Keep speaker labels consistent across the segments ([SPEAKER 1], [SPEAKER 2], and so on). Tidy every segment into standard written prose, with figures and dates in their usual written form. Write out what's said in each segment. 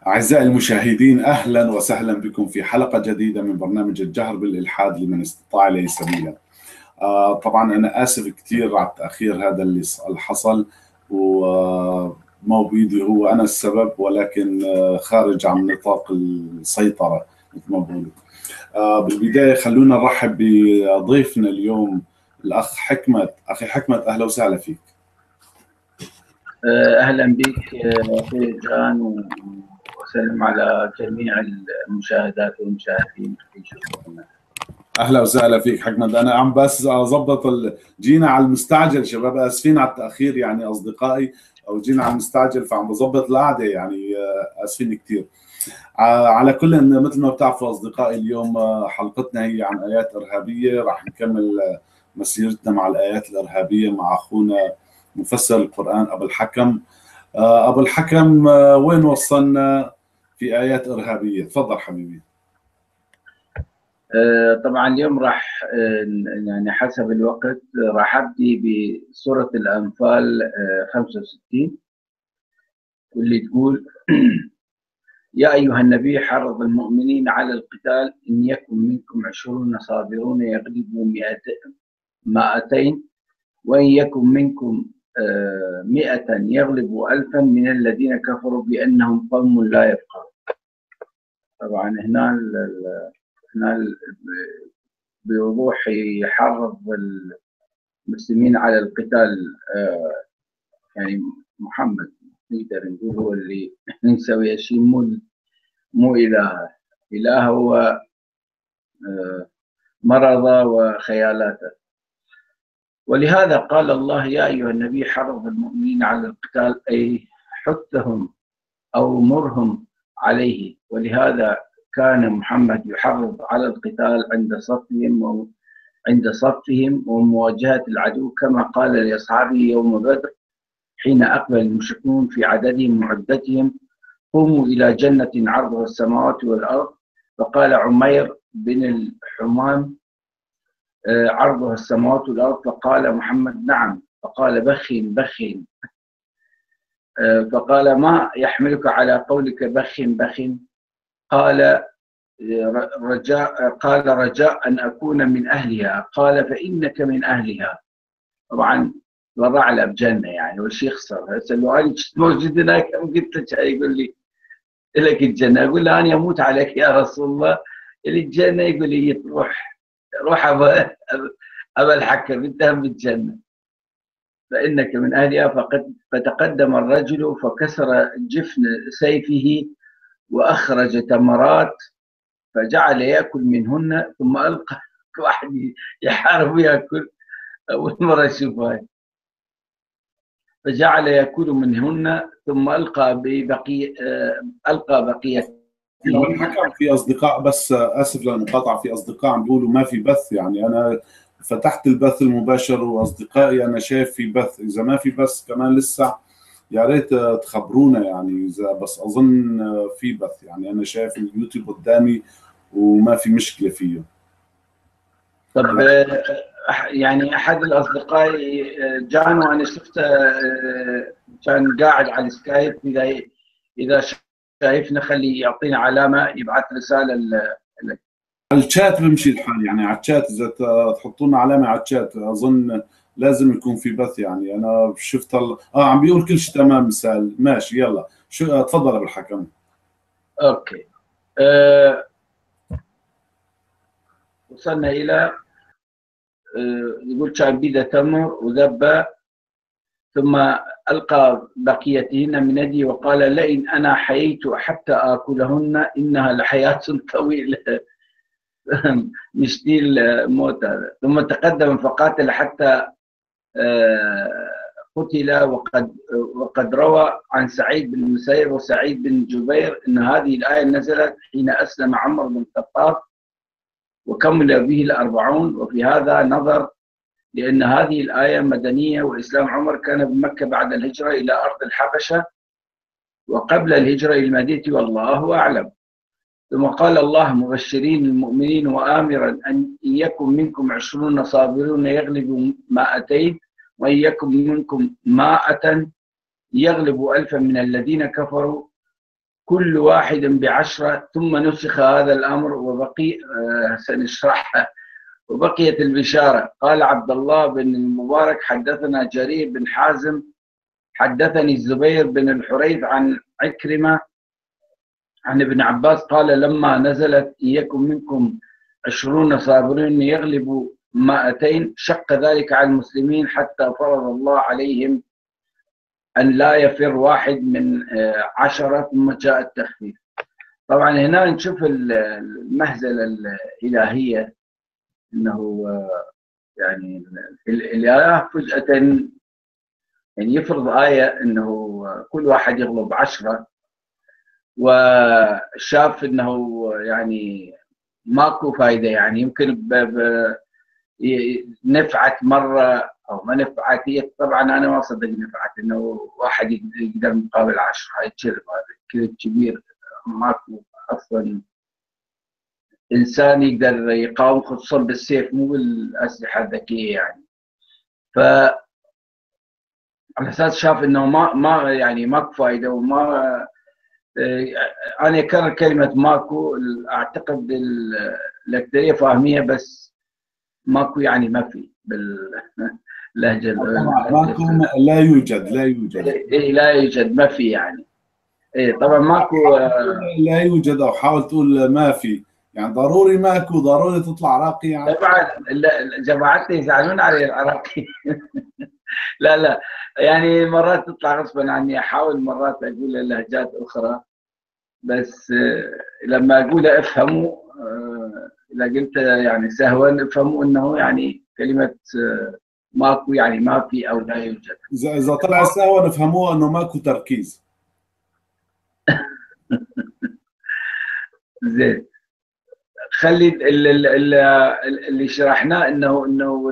[SPEAKER 1] أعزائي المشاهدين، أهلا وسهلا بكم في حلقة جديدة من برنامج الجهر بالإلحاد لمن استطاع إليه سبيلا. طبعا أنا آسف كثير على التأخير هذا اللي حصل، ومو بيدي هو أنا السبب، ولكن خارج عن نطاق السيطرة مثل ما بقولوا. بالبداية خلونا نرحب بضيفنا اليوم الأخ حكمت. أخي حكمت، أهلا وسهلا فيك.
[SPEAKER 2] أهلا بك أخي جان، وسلم على جميع المشاهدات والمشاهدين في شكرنا.
[SPEAKER 1] اهلا وسهلا فيك حكمت. انا عم بس اظبط جينا على المستعجل شباب، اسفين على التاخير يعني اصدقائي، او جينا على المستعجل فعم بظبط القعده يعني. اسفين كثير. على كل إن مثل ما بتعرفوا اصدقائي، اليوم حلقتنا هي عن ايات ارهابيه. راح نكمل مسيرتنا مع الايات الارهابيه مع اخونا مفسر القران ابو الحكم. ابو الحكم، وين وصلنا في ايات ارهابيه؟ تفضل حبيبي.
[SPEAKER 2] طبعا اليوم راح يعني حسب الوقت راح ابدي بسورة الأنفال 65، واللي تقول: يا أيها النبي حرض المؤمنين على القتال، إن يكن منكم 20 صابرون يغلبوا 200، وإن يكن منكم 100 يغلبوا 1000 من الذين كفروا بأنهم قوم لا يفقهون. طبعا هنا بوضوح يحرض المسلمين على القتال. يعني محمد نقدر نقول هو اللي نسوي شيء، مو إله هو مرضه وخيالاته. ولهذا قال الله: يا أيها النبي حرض المؤمنين على القتال، أي حثهم أو مرهم عليه. ولهذا كان محمد يحرض على القتال عند صفهم ومواجهة العدو، كما قال لأصحابه يوم بدر حين أقبل المشركون في عددهم وعدتهم: قوموا إلى جنة عرضها السماوات والأرض. فقال عمير بن الحمام: عرضها السماوات والأرض. فقال محمد: نعم. فقال: بخن بخن. فقال: ما يحملك على قولك بخن بخن؟ قال: رجاء أن أكون من أهلها. قال: فإنك من أهلها. طبعا وضع له بجنة يعني، وش يخسر؟ هسه لو أنا موجود هناك قلت له، يقول لي لك الجنة، أقول له أنا أموت عليك يا رسول الله. الجنة يقول لي روح أبا الحكم، أنت بالجنة، فإنك من أهلها. فتقدم الرجل فكسر جفن سيفه وأخرج تمرات، فجعل يأكل منهن، ثم ألقى واحد يحارب ويأكل. أول مرة أشوفها. فجعل يأكل منهن ثم ألقى بقية.
[SPEAKER 1] الحكم في اصدقاء، بس اسف للمقاطعه، في اصدقاء عم بيقولوا ما في بث. يعني انا فتحت البث المباشر واصدقائي انا شايف في بث. اذا ما في بث كمان لسه يا ريت تخبرونا يعني. اذا بس اظن في بث، يعني انا شايف اليوتيوب قدامي وما في مشكله فيه.
[SPEAKER 2] طب يعني احد الاصدقاء جان، وانا شفته كان قاعد على السكايب، اذا شايفنا خليه يعطينا علامه، يبعث رساله
[SPEAKER 1] على الشات بمشي الحال، يعني على الشات اذا تحطوا لنا علامه على الشات اظن لازم يكون في بث. يعني انا شفت عم بيقول كل شيء تمام. مثال ماشي. يلا شو تفضل ابو الحكم.
[SPEAKER 2] اوكي. وصلنا الى يقول: كان بيده تمر وذبه، ثم ألقى بقيتهن من يدي وقال: لئن أنا حييت حتى آكلهن إنها لحياة طويلة. مشتي الموت هذا. ثم تقدم فقاتل حتى قتل. وقد روى عن سعيد بن المسيب وسعيد بن جبير أن هذه الآية نزلت حين أسلم عمرو بن الخطاب وكمل به الأربعون. وفي هذا نظر، لأن هذه الآية مدنية، وإسلام عمر كان بمكة بعد الهجرة إلى أرض الحبشة وقبل الهجرة إلى المدينة، والله أعلم. ثم قال الله مبشرين المؤمنين وآمرا أن يكن منكم 20 صابرون يغلبوا 200، وإن يكن منكم 100 يغلبوا 1000 من الذين كفروا كل واحد ب10 ثم نسخ هذا الأمر وبقي سنشرحها وبقيت البشارة. قال عبد الله بن المبارك حدثنا جرير بن حازم حدثني الزبير بن الحريث عن عكرمة عن ابن عباس قال لما نزلت إن يكن منكم 20 صابرين يغلبوا 200 شق ذلك على المسلمين حتى فرض الله عليهم أن لا يفر واحد من 10 ثم جاء التخفيف. طبعا هنا نشوف المهزلة الإلهية أنه يعني الإله فجأة يعني يفرض آية أنه كل واحد يغلب 10 وشاف أنه يعني ماكو فايدة، يعني يمكن نفعت مرة أو ما نفعت. هي طبعا أنا ما أصدق نفعت أنه واحد يقدر مقابل 10، هاي كذب، هذا كذب كبير. ماكو أصلا إنسان يقدر يقاوم خصوصا بالسيف مو بالأسلحة الذكية يعني. ف على أساس شاف أنه ما يعني ماكو فايدة وما أنا أكرر كلمة ماكو، أعتقد الأكثرية فاهمية بس ماكو يعني ما في باللهجة
[SPEAKER 1] ماكو لا يوجد
[SPEAKER 2] لا يوجد ما في يعني. طبعا ماكو
[SPEAKER 1] لا يوجد، أو حاول تقول ما في يعني ضروري ماكو، ضروري تطلع عراقي يعني.
[SPEAKER 2] طبعا جماعتنا يزعلون علي العراقي لا يعني مرات تطلع غصبا عني، احاول مرات اقول لهجات اخرى بس لما اقول افهموا، اذا قلت يعني سهوا افهموا انه يعني كلمه ماكو يعني ما في او لا يوجد.
[SPEAKER 1] اذا طلع سهوا نفهموه انه ماكو تركيز.
[SPEAKER 2] زين، خلي اللي شرحناه انه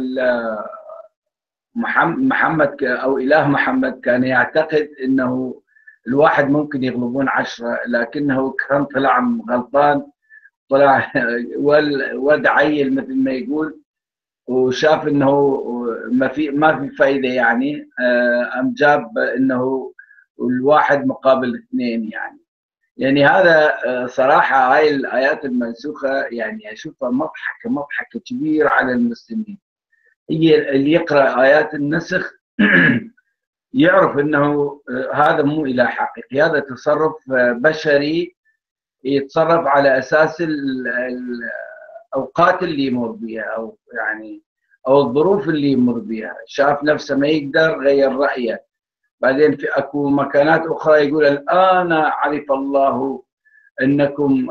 [SPEAKER 2] محمد او اله محمد كان يعتقد انه الواحد ممكن يغلبون 10، لكنه كان طلع غلطان، طلع ولد عيل مثل ما يقول، وشاف انه ما في فايده يعني، ام جاب انه الواحد مقابل 2 يعني هذا صراحه هاي الايات المنسوخه يعني اشوفها مضحكه كبيره على المسلمين. هي اللي يقرا ايات النسخ يعرف انه هذا مو اله حقيقي، هذا تصرف بشري يتصرف على اساس الاوقات اللي يمر بها او يعني او الظروف اللي يمر بها. شاف نفسه ما يقدر غير رايه، بعدين في اكو مكانات اخرى يقول الان عرف الله انكم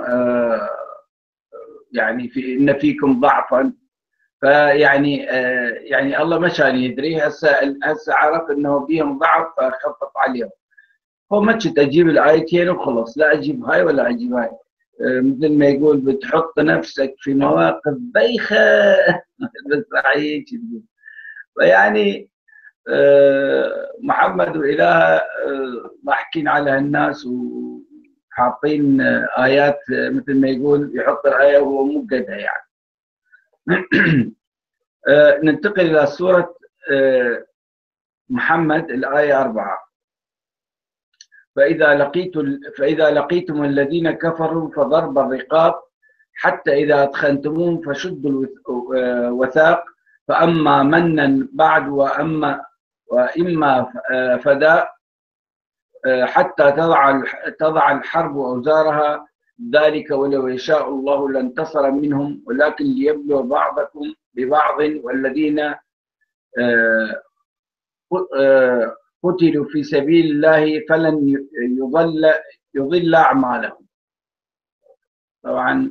[SPEAKER 2] يعني ان فيكم ضعفا، فيعني يعني الله مشان يدري هسه عرف انه بيهم ضعف فخفف عليهم. هو ما كنت اجيب الايتين وخلص، لا اجيب هاي ولا اجيب هاي، مثل ما يقول بتحط نفسك في مواقف بايخه بس راح هيك. فيعني محمد واله ضاحكين على الناس وحاطين ايات مثل ما يقول يحط الايه وهو مو قدها يعني. ننتقل إلى سورة محمد الآية 4. فإذا لقيتم الذين كفروا فضرب الرقاب حتى إذا أدخنتموهم فشدوا الوثاق فأما منا بعد وإما فداء حتى تضع الحرب أوزارها، ذلك ولو يشاء الله لانتصر منهم ولكن ليبلو بعضكم ببعض والذين قتلوا في سبيل الله فلن يضل أعمالهم. طبعا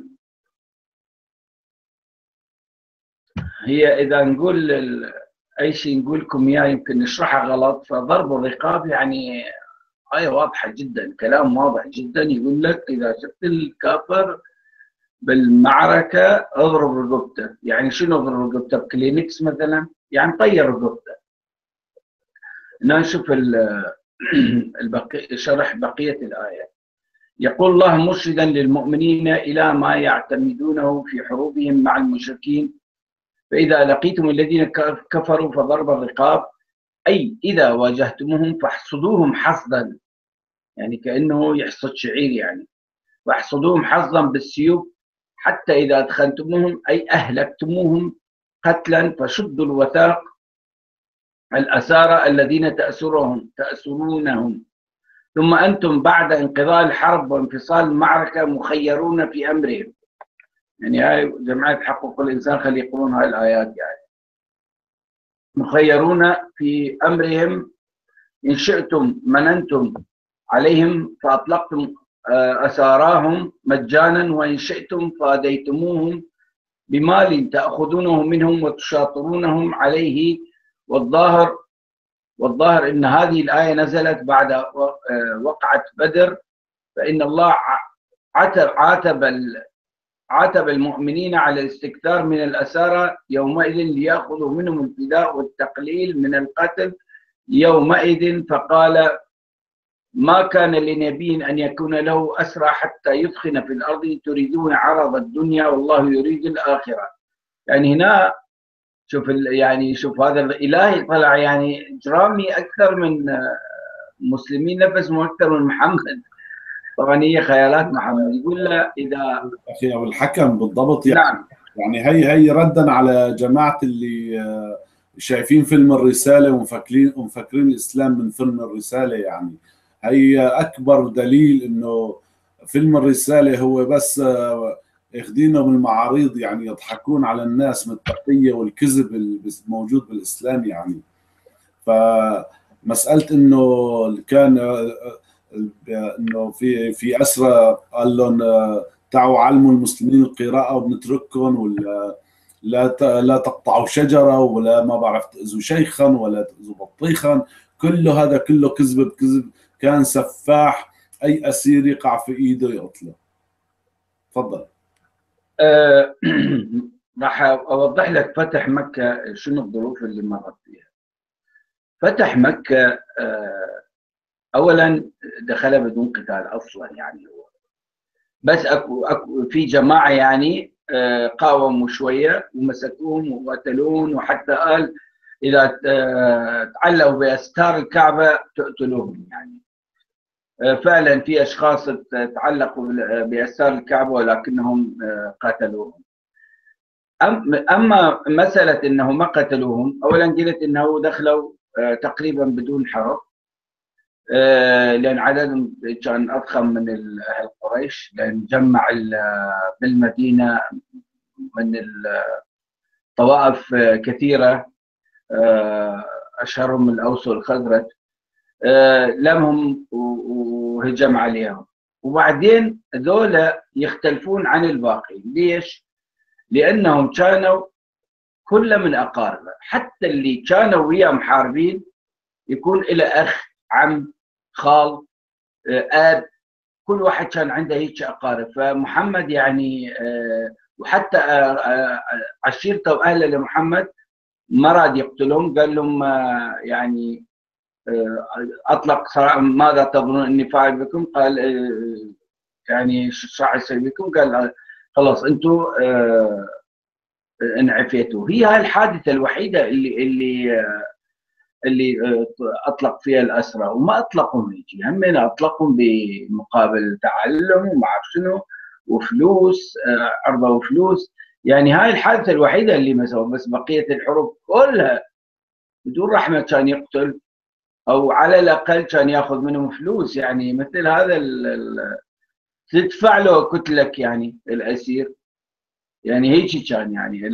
[SPEAKER 2] هي إذا نقول أي شيء نقولكم إياه يمكن نشرحها غلط، فضرب الرقاب يعني آية واضحة جدا، كلام واضح جدا، يقول لك إذا شفت الكافر بالمعركة اضرب رقبته. يعني شنو اضرب رقبته؟ بكلينكس مثلا؟ يعني طير رقبته. نشوف شرح بقية الآية. يقول الله مرشدا للمؤمنين إلى ما يعتمدونه في حروبهم مع المشركين: فإذا لقيتم الذين كفروا فضرب الرقاب، أي إذا واجهتموهم فاحصدوهم حصدا يعني كأنه يحصد شعير يعني. واحصدوهم حظا بالسيوف حتى إذا أدخلتموهم أي أهلكتموهم قتلا فشدوا الوثاق الأسارى الذين تأسرونهم ثم أنتم بعد انقضاء الحرب وانفصال المعركة مخيرون في أمرهم. يعني هاي جمعية حقوق الإنسان خلي يقولون هاي الآيات يعني. مخيرون في أمرهم إن شئتم مننتم عليهم فأطلقتم أساراهم مجانا وإن شئتم فاديتموهم بمال تأخذونه منهم وتشاطرونهم عليه. والظاهر إن هذه الآية نزلت بعد وقعة بدر، فإن الله عاتب المؤمنين على الاستكثار من الأسارى يومئذ ليأخذوا منهم الفداء والتقليل من القتل يومئذ، فقال ما كان لنبي أن يكون له أسرى حتى يثخن في الأرض تريدون عرض الدنيا والله يريد الآخرة. يعني هنا شوف هذا الإلهي طلع يعني إجرامي أكثر من مسلمين نفسهم أكثر من محمد. طبعا هي خيالات محمد. يقول له إذا
[SPEAKER 1] أخي أبو الحكم بالضبط يعني.
[SPEAKER 2] نعم.
[SPEAKER 1] يعني هي ردا على جماعة اللي شايفين فيلم الرسالة ومفكرين الإسلام من فيلم الرسالة. يعني هي أكبر دليل إنه فيلم الرسالة هو بس اخذينه من المعاريض، يعني يضحكون على الناس من التقية والكذب الموجود بالإسلام. يعني فمسألة إنه كان إنه في أسرى قال لهم تعالوا علموا المسلمين القراءة وبنترككم، ولا لا تقطعوا شجرة، ولا ما بعرف تأذوا شيخا ولا تأذوا بطيخا. كله هذا كله كذب بكذب. كان سفاح، أي أسير يقع في إيده يقتله. تفضل.
[SPEAKER 2] راح أوضح لك فتح مكة شنو الظروف اللي مرت فيها. فتح مكة أولا دخل بدون قتال أصلا، يعني بس أكو في جماعة يعني قاوموا شوية ومسكوهم وقتلوهم، وحتى قال إذا تعلقوا بأستار الكعبة تقتلوهم. يعني فعلا في أشخاص تعلقوا بأستار الكعبة ولكنهم قتلوهم. أما مسألة أنه ما قتلوهم، أولا قلت أنه دخلوا تقريبا بدون حرب، لأن عددهم كان أضخم من أهل قريش، لأن جمع بالمدينة من الطوائف كثيرة أشهرهم الأوس والخزرج، لمهم وهجم عليهم. وبعدين ذولا يختلفون عن الباقي. ليش؟ لأنهم كانوا كل من أقاربه، حتى اللي كانوا وياه محاربين يكون إلى أخ، عم، خال، آب، كل واحد كان عنده هيك أقارب. فمحمد يعني وحتى عشيرته وأهله لمحمد ما راد يقتلهم. قال لهم يعني أطلق ماذا تظنون أني فاعل بكم؟ قال يعني شو راح يسوي بكم؟ قال خلاص أنتم انعفيتوا. هي هاي الحادثة الوحيدة اللي اطلق فيها الاسرى، وما اطلقهم هيك، همين اطلقهم بمقابل تعلم وما اعرف شنو وفلوس، عرضه وفلوس. يعني هاي الحادثه الوحيده اللي ما سووا، بس بقيه الحروب كلها بدون رحمه كان يقتل، او على الاقل كان ياخذ منهم فلوس. يعني مثل هذا تدفع له كتلك يعني الاسير، يعني هيك كان. يعني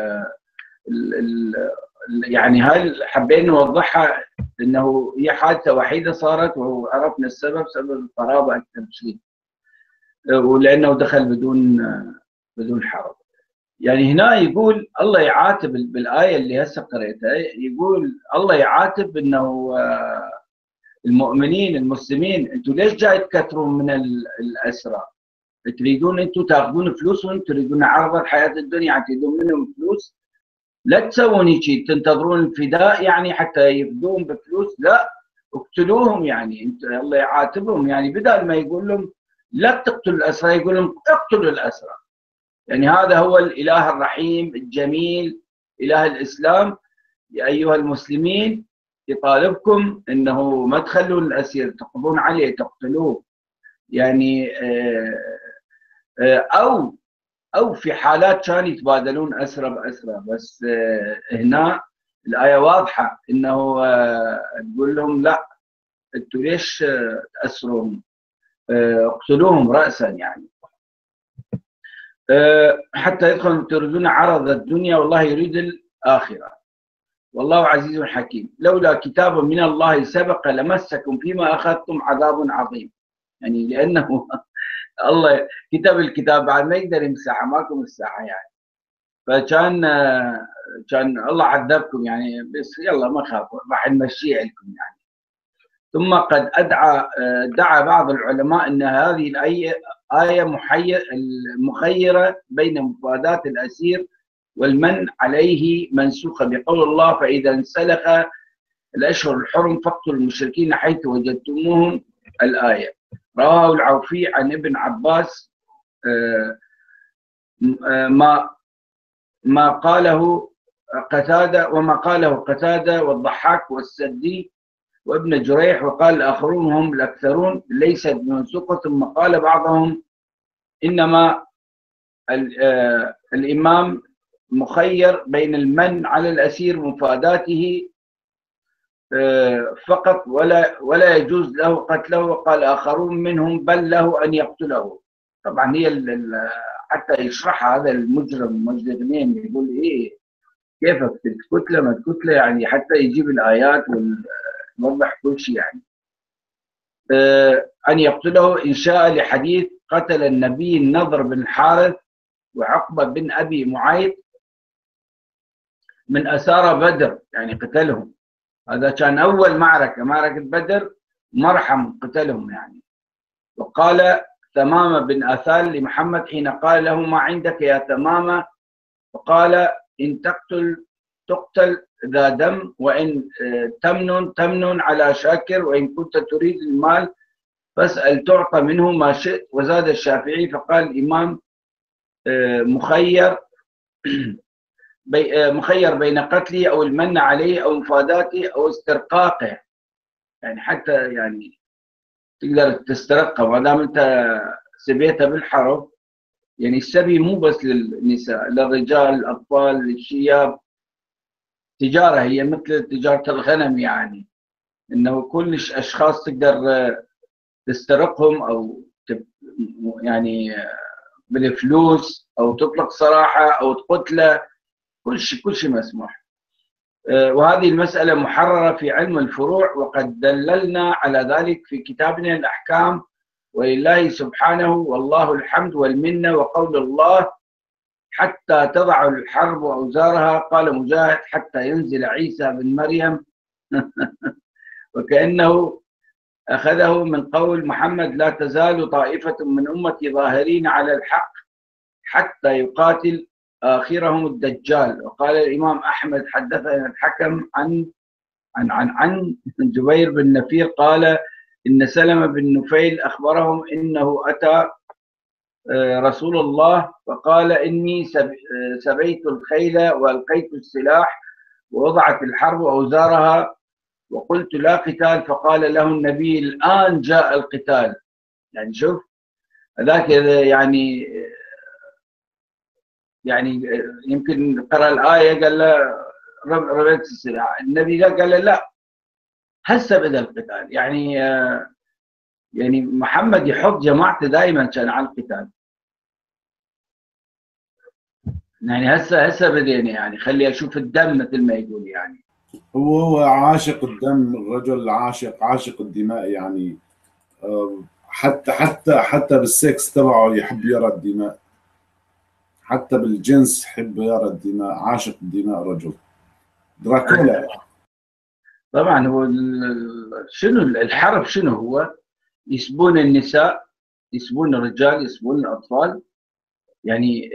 [SPEAKER 2] يعني هاي حبينا نوضحها انه هي حادثه وحيده صارت، وعرفنا السبب، سبب القرابه اكثر شيء، ولانه دخل بدون حرب. يعني هنا يقول الله يعاتب بالايه اللي هسه قريتها، يقول الله يعاتب انه المؤمنين المسلمين انتم ليش جاي تكثرون من الاسرى؟ تريدون انتم تاخذون فلوسهم، تريدون عرض الحياه الدنيا، يعني تريدون منهم فلوس. لا تسوون هيك تنتظرون الفداء يعني حتى يفدون بفلوس، لا اقتلوهم. يعني انت الله يعاتبهم، يعني بدل ما يقول لهم لا تقتلوا الاسرى يقول لهم اقتلوا الاسرى. يعني هذا هو الاله الرحيم الجميل، اله الاسلام. يا ايها المسلمين يطالبكم انه ما تخلون الاسير، تقضون عليه، تقتلوه، يعني او في حالات كانوا يتبادلون اسرى باسرى. بس هنا الايه واضحه انه تقول لهم لا، انتم ليش تاسرون؟ اقتلوهم راسا يعني. حتى يدخل تريدون عرض الدنيا والله يريد الاخره والله عزيز حكيم، لولا كتاب من الله سبق لمسكم فيما اخذتم عذاب عظيم. يعني لانه الله كتب الكتاب بعد ما يقدر يمسحها، ماكو مساحه يعني. فكان كان الله عذبكم يعني، بس يلا ما خافوا راح نمشيها لكم يعني. ثم قد دعا بعض العلماء ان هذه الايه مخيره بين مفاداه الاسير والمن عليه، منسوخه بقول الله فاذا انسلخ الاشهر الحرم فاقتلوا المشركين حيث وجدتموهم، الايه. رواه العوفي عن ابن عباس ما قاله قتاده، وما قاله قتاده والضحاك والسدي وابن جريح، وقال الآخرون هم الأكثرون ليست بمنسوخة. ثم قال بعضهم إنما الإمام مخير بين المن على الأسير مفاداته فقط ولا يجوز له قتله، وقال آخرون منهم بل له أن يقتله. طبعا هي حتى يشرح هذا المجرم مجرمين يقول إيه كيف تقتله ما تقتله، يعني حتى يجيب الآيات ويوضح كل شيء يعني. أن يقتله إن شاء لحديث قتل النبي النضر بن الحارث وعقبة بن أبي معيط من أسارى بدر، يعني قتلهم. هذا كان أول معركة بدر، مرحم قتلهم يعني. وقال ثمامة بن أثال لمحمد حين قال له ما عندك يا ثمامة، فقال إن تقتل ذا دم، وإن تمن على شاكر، وإن كنت تريد المال فاسأل تعطى منه ما شئت. وزاد الشافعي فقال الإمام مخير بين قتله أو المن عليه أو مفاداته أو استرقاقه، يعني حتى يعني تقدر تسترقه ما دام أنت سبيته بالحرب. يعني السبي مو بس للنساء، للرجال، الأطفال، الشياب، تجارة، هي مثل تجارة الغنم يعني، إنه كل أشخاص تقدر تسترقهم أو يعني بالفلوس أو تطلق سراحة أو تقتله، كل شيء مسموح. وهذه المسألة محررة في علم الفروع، وقد دللنا على ذلك في كتابنا الأحكام. ولله سبحانه والله الحمد والمنة. وقول الله حتى تضع الحرب أوزارها، قال مجاهد حتى ينزل عيسى بن مريم وكأنه أخذه من قول محمد لا تزال طائفة من أمتي ظاهرين على الحق حتى يقاتل آخرهم الدجال. وقال الإمام أحمد حدثنا الحكم عن جبير بن نفير قال إن سلمة بن نفيل أخبرهم إنه أتى رسول الله فقال إني سبيت الخيل وألقيت السلاح ووضعت الحرب أوزارها وقلت لا قتال، فقال له النبي الآن جاء القتال. يعني شوف ذاك يعني يمكن قرأ الآية قال له رميت السلاح، النبي قال له لا هسه بدأ القتال. يعني محمد يحط جماعته دائما كان على القتال، يعني هسه بدينا يعني خلي اشوف الدم مثل ما يقول يعني.
[SPEAKER 1] هو عاشق الدم، الرجل عاشق الدماء يعني. حتى بالسكس تبعه يحب يرى الدماء، حتى بالجنس يحب يرى الدماء، عاشق الدماء رجل دراكولا.
[SPEAKER 2] طبعا هو شنو الحرب؟ شنو هو؟ يسبون النساء، يسبون الرجال، يسبون الاطفال، يعني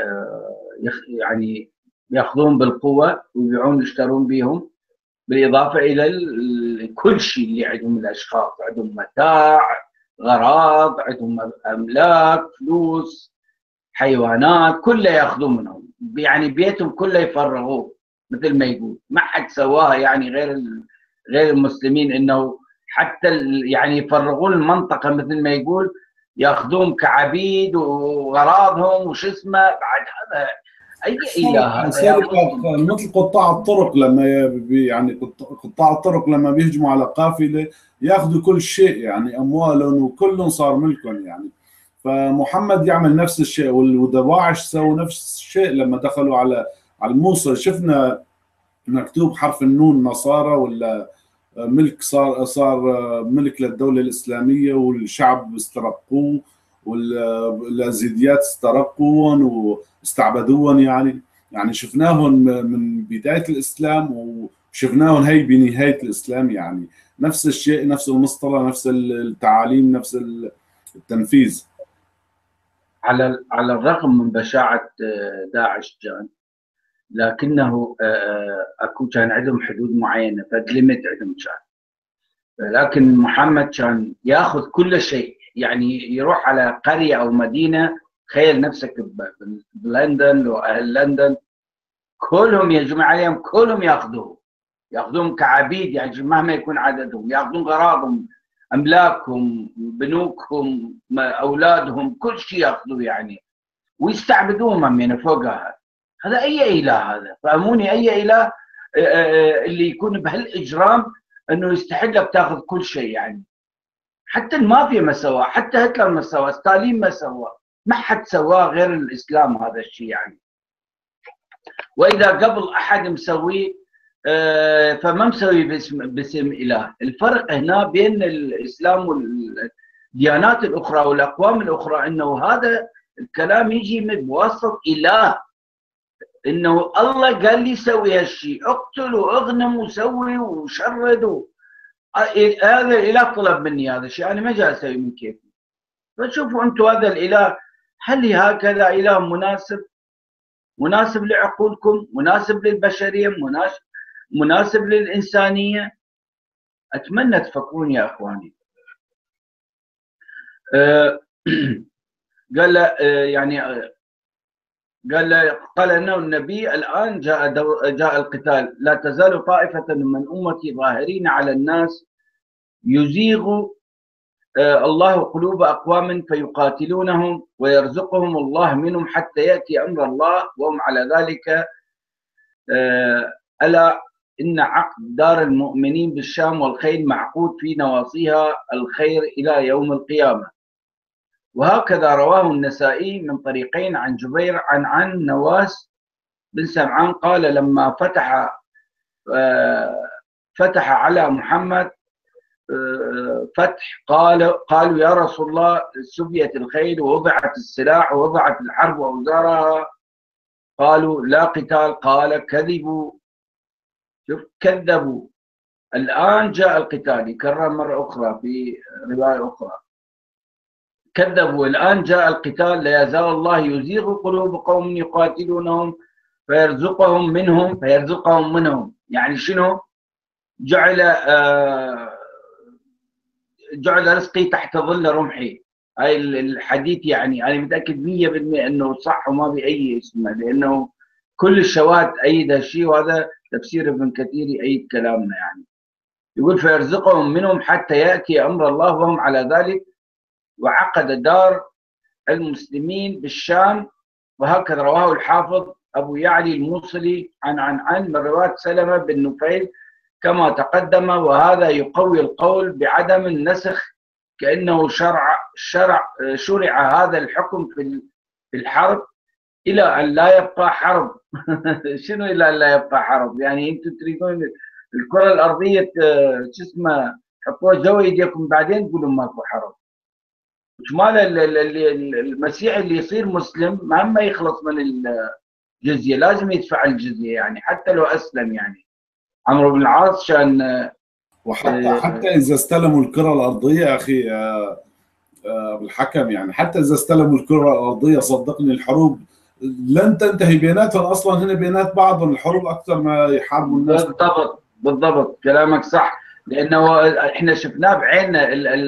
[SPEAKER 2] يعني ياخذون بالقوه ويبيعون يشترون بهم، بالاضافه الى كل شيء اللي عندهم الاشخاص، عندهم متاع، غراض، عندهم املاك، فلوس، حيوانات، كله ياخذون منهم، يعني بيتهم كله يفرغوه مثل ما يقول، ما حد سواها يعني غير المسلمين، انه حتى يعني يفرغون المنطقه مثل ما يقول، ياخذوهم كعبيد وغراضهم وش اسمه بعد. هذا اي اله هذا يا مسلم؟
[SPEAKER 1] مثل قطاع الطرق لما يعني قطاع الطرق لما بيهجموا على قافله ياخذوا كل شيء، يعني اموالهم وكلهم صار ملكهم يعني. فمحمد يعمل نفس الشيء، والدواعش سووا نفس الشيء لما دخلوا على الموصل. شفنا مكتوب حرف النون نصارى، ولا ملك، صار ملك للدولة الإسلامية، والشعب استرقوه، واليزيديات استرقوهم واستعبدوهم يعني شفناهم من بداية الإسلام، وشفناهم هي بنهاية الإسلام. يعني نفس الشيء، نفس المسطرة، نفس التعاليم، نفس التنفيذ.
[SPEAKER 2] على الرغم من بشاعة داعش كان، لكنه اكو كان عندهم حدود معينه، فليمت عندهم كان. لكن محمد كان ياخذ كل شيء، يعني يروح على قريه او مدينه، تخيل نفسك بلندن واهل لندن كلهم يجمع عليهم، كلهم ياخذوهم كعبيد، يعني مهما يكون عددهم، ياخذون غراضهم، املاكهم، بنوكهم، اولادهم، كل شيء ياخذوه يعني، ويستعبدوهم من فوقها. هذا اي اله هذا؟ فهموني اي اله اللي يكون بهالاجرام انه يستحق بتاخذ كل شيء يعني. حتى المافيا ما سواه، حتى هتلر ما سواه، ستالين ما سواه، ما حد سواه غير الاسلام هذا الشيء يعني. واذا قبل احد مسويه فما مسوي باسم اله. الفرق هنا بين الاسلام والديانات الاخرى والاقوام الاخرى انه هذا الكلام يجي من بواسطه اله، انه الله قال لي سوي هالشيء، اقتل واغنم وسوي وشرد هذا الاله طلب مني هذا الشيء، انا ما جاي اسوي من كيفي. فشوفوا انتم هذا الاله، هل هكذا اله مناسب لعقولكم، مناسب للبشريه، مناسب للانسانيه؟ اتمنى تفكرون يا اخواني. قال يعني قال انه النبي الان جاء القتال، لا تزال طائفه من امتي ظاهرين على الناس يزيغ الله قلوب اقوام فيقاتلونهم ويرزقهم الله منهم حتى ياتي امر الله وهم على ذلك. الا ان عقد دار المؤمنين بالشام والخيل معقود في نواصيها الخير الى يوم القيامه. وهكذا رواه النسائي من طريقين عن جبير عن نواس بن سمعان قال لما فتح على محمد فتح، قالوا يا رسول الله سبيت الخيل ووضعت السلاح ووضعت الحرب أوزارها، قالوا لا قتال، قال كذبوا. شوف كذبوا، الآن جاء القتال، يكرر مرة أخرى في رواية أخرى، كذبوا الآن جاء القتال، لا يزال الله يزيغ قلوب قوم يقاتلونهم فيرزقهم منهم. يعني شنو؟ جعل رزقي تحت ظل رمحي. هاي الحديث يعني انا متاكد 100% انه صح وما باي اسمه، لانه كل الشواهد ايد هالشيء، وهذا تفسير ابن كثير يأيد كلامنا يعني. يقول فيرزقهم منهم حتى ياتي امر الله وهم على ذلك. وعقد دار المسلمين بالشام، وهكذا رواه الحافظ ابو يعلي الموصلي عن من روايه سلمه بن نفيل كما تقدم. وهذا يقوي القول بعدم النسخ، كأنه شرع هذا الحكم في الحرب إلى أن لا يبقى حرب. شنو إلى أن لا يبقى حرب؟ يعني أنتم تريدون الكرة الأرضية شو اسمه حطوها جوا يديكم بعدين تقولوا ماكو حرب. شمال المسيحي اللي يصير مسلم مهما يخلص من الجزية لازم يدفع الجزية، يعني حتى لو أسلم. يعني عمرو بن العاص كان
[SPEAKER 1] وحتى اذا استلموا الكره الارضيه اخي بالحكم، يعني حتى اذا استلموا الكره الارضيه صدقني الحروب لن تنتهي بيناتهم اصلا، هن بينات بعضهم الحروب اكثر ما يحاربوا الناس.
[SPEAKER 2] بالضبط كلامك صح، لانه احنا شفناه بعيننا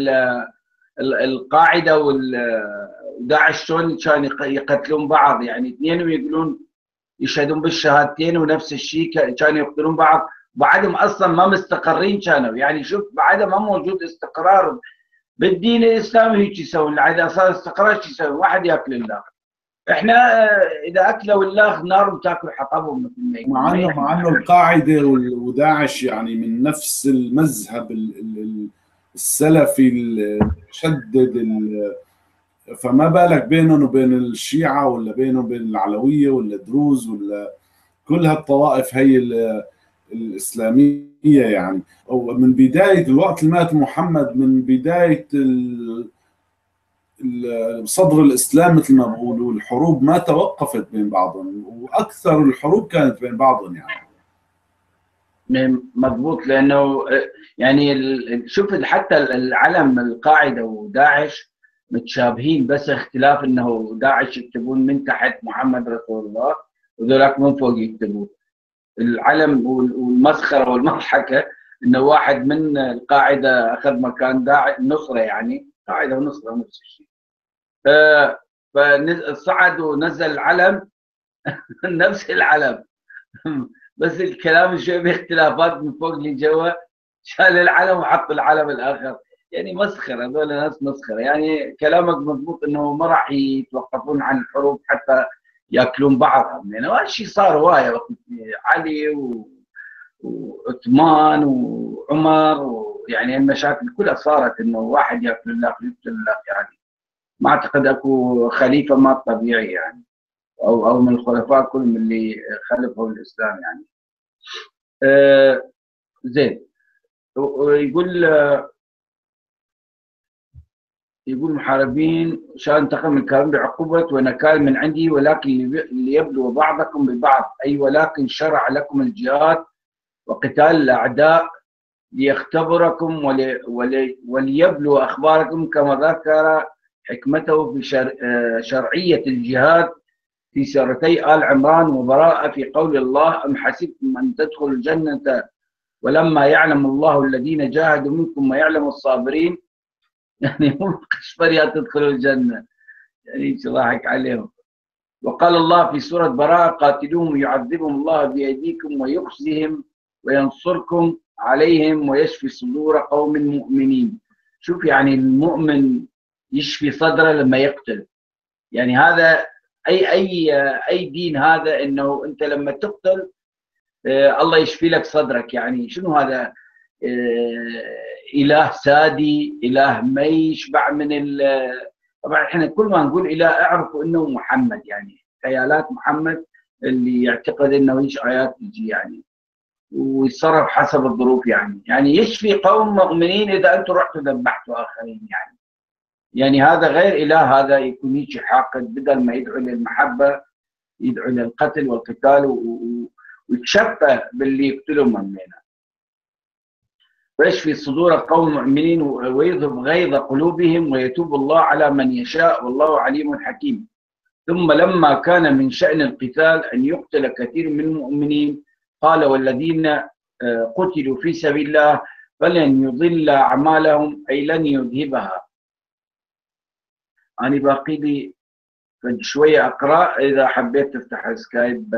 [SPEAKER 2] القاعده وداعش شلون كانوا يقتلون بعض، يعني اثنين يقولون يشهدون بالشهادتين ونفس الشيء كانوا يقتلون بعض، بعدهم اصلا ما مستقرين كانوا، يعني شوف بعدهم ما موجود استقرار بالدين الاسلامي. هيك يسوون اذا صار استقرار شو يسوي؟ واحد ياكل الله. احنا اذا اكلوا الله نار بتاكل حطبهم مثل ما يقول.
[SPEAKER 1] مع انه القاعده وداعش يعني من نفس المذهب السلفي المشدد، فما بالك بينهم وبين الشيعه، ولا بينهم وبين العلويه ولا الدروز ولا كل هالطوائف هي الاسلاميه يعني. من بدايه الوقت اللي مات محمد، من بدايه صدر الاسلام مثل ما بقولوا، الحروب ما توقفت بين بعضهم، واكثر الحروب كانت بين بعضهم يعني.
[SPEAKER 2] مضبوط، لانه يعني شوف حتى العلم القاعده وداعش متشابهين، بس اختلاف انه داعش يكتبون من تحت محمد رسول الله وذولاك من فوق يكتبون. العلم والمسخره والمضحكه انه واحد من القاعده اخذ مكان داعش النصره، يعني قاعده ونصره نفس الشيء. فصعد ونزل العلم نفس العلم بس الكلام شوي باختلافات من فوق لجوا، شال العلم وحط العلم الاخر. يعني مسخره، هذول ناس مسخره. يعني كلامك مضبوط انه ما راح يتوقفون عن الحروب حتى ياكلون بعضهم، يعني هالشيء صار هوايه وقت علي وعثمان وعمر، ويعني المشاكل كلها صارت انه واحد ياكل الله ويقتل الله. يعني ما اعتقد اكو خليفه ما طبيعي يعني، او من الخلفاء كلهم اللي خلفوا الاسلام يعني. زين. يقول محاربين شان انتقم من الكافرين بعقوبة ونكال من عندي، ولكن ليبلو بعضكم ببعض، أي ولكن شرع لكم الجهاد وقتال الأعداء ليختبركم وليبلو أخباركم، كما ذكر حكمته في شرعية الجهاد في سورتي آل عمران وبراءة في قول الله: أم حسبتم أن تدخلوا الجنة ولما يعلم الله الذين جاهدوا منكم ويعلم الصابرين. يعني مو قشفريا تدخلوا الجنة، يعني ضحك عليهم. وقال الله في سورة براءة: قاتلوهم يعذبهم الله بأيديكم ويخزيهم وينصركم عليهم ويشفي صدور قوم مؤمنين. شوف يعني المؤمن يشفي صدره لما يقتل. يعني هذا أي دين هذا، إنه أنت لما تقتل الله يشفي لك صدرك. يعني شنو هذا؟ إله سادي، إله ما يشبع من طبعا احنا كل ما نقول إله اعرفوا انه محمد، يعني خيالات محمد اللي يعتقد انه ايش آيات تجي يعني، ويتصرف حسب الظروف يعني يشفي قوم مؤمنين اذا انتم رحتوا ذبحتوا اخرين يعني هذا غير إله. هذا يكون يجي حاقد، بدل ما يدعو للمحبة يدعو للقتل والقتال ويتشفى باللي يقتلهم مننا. ويشفي صدور قوم مؤمنين ويذهب غيظ قلوبهم ويتوب الله على من يشاء والله عليم حكيم. ثم لما كان من شأن القتال أن يقتل كثير من المؤمنين قال: والذين قتلوا في سبيل الله فلن يضل أعمالهم، أي لن يذهبها. أنا باقي لي شوية أقرأ، إذا حبيت تفتح السكايب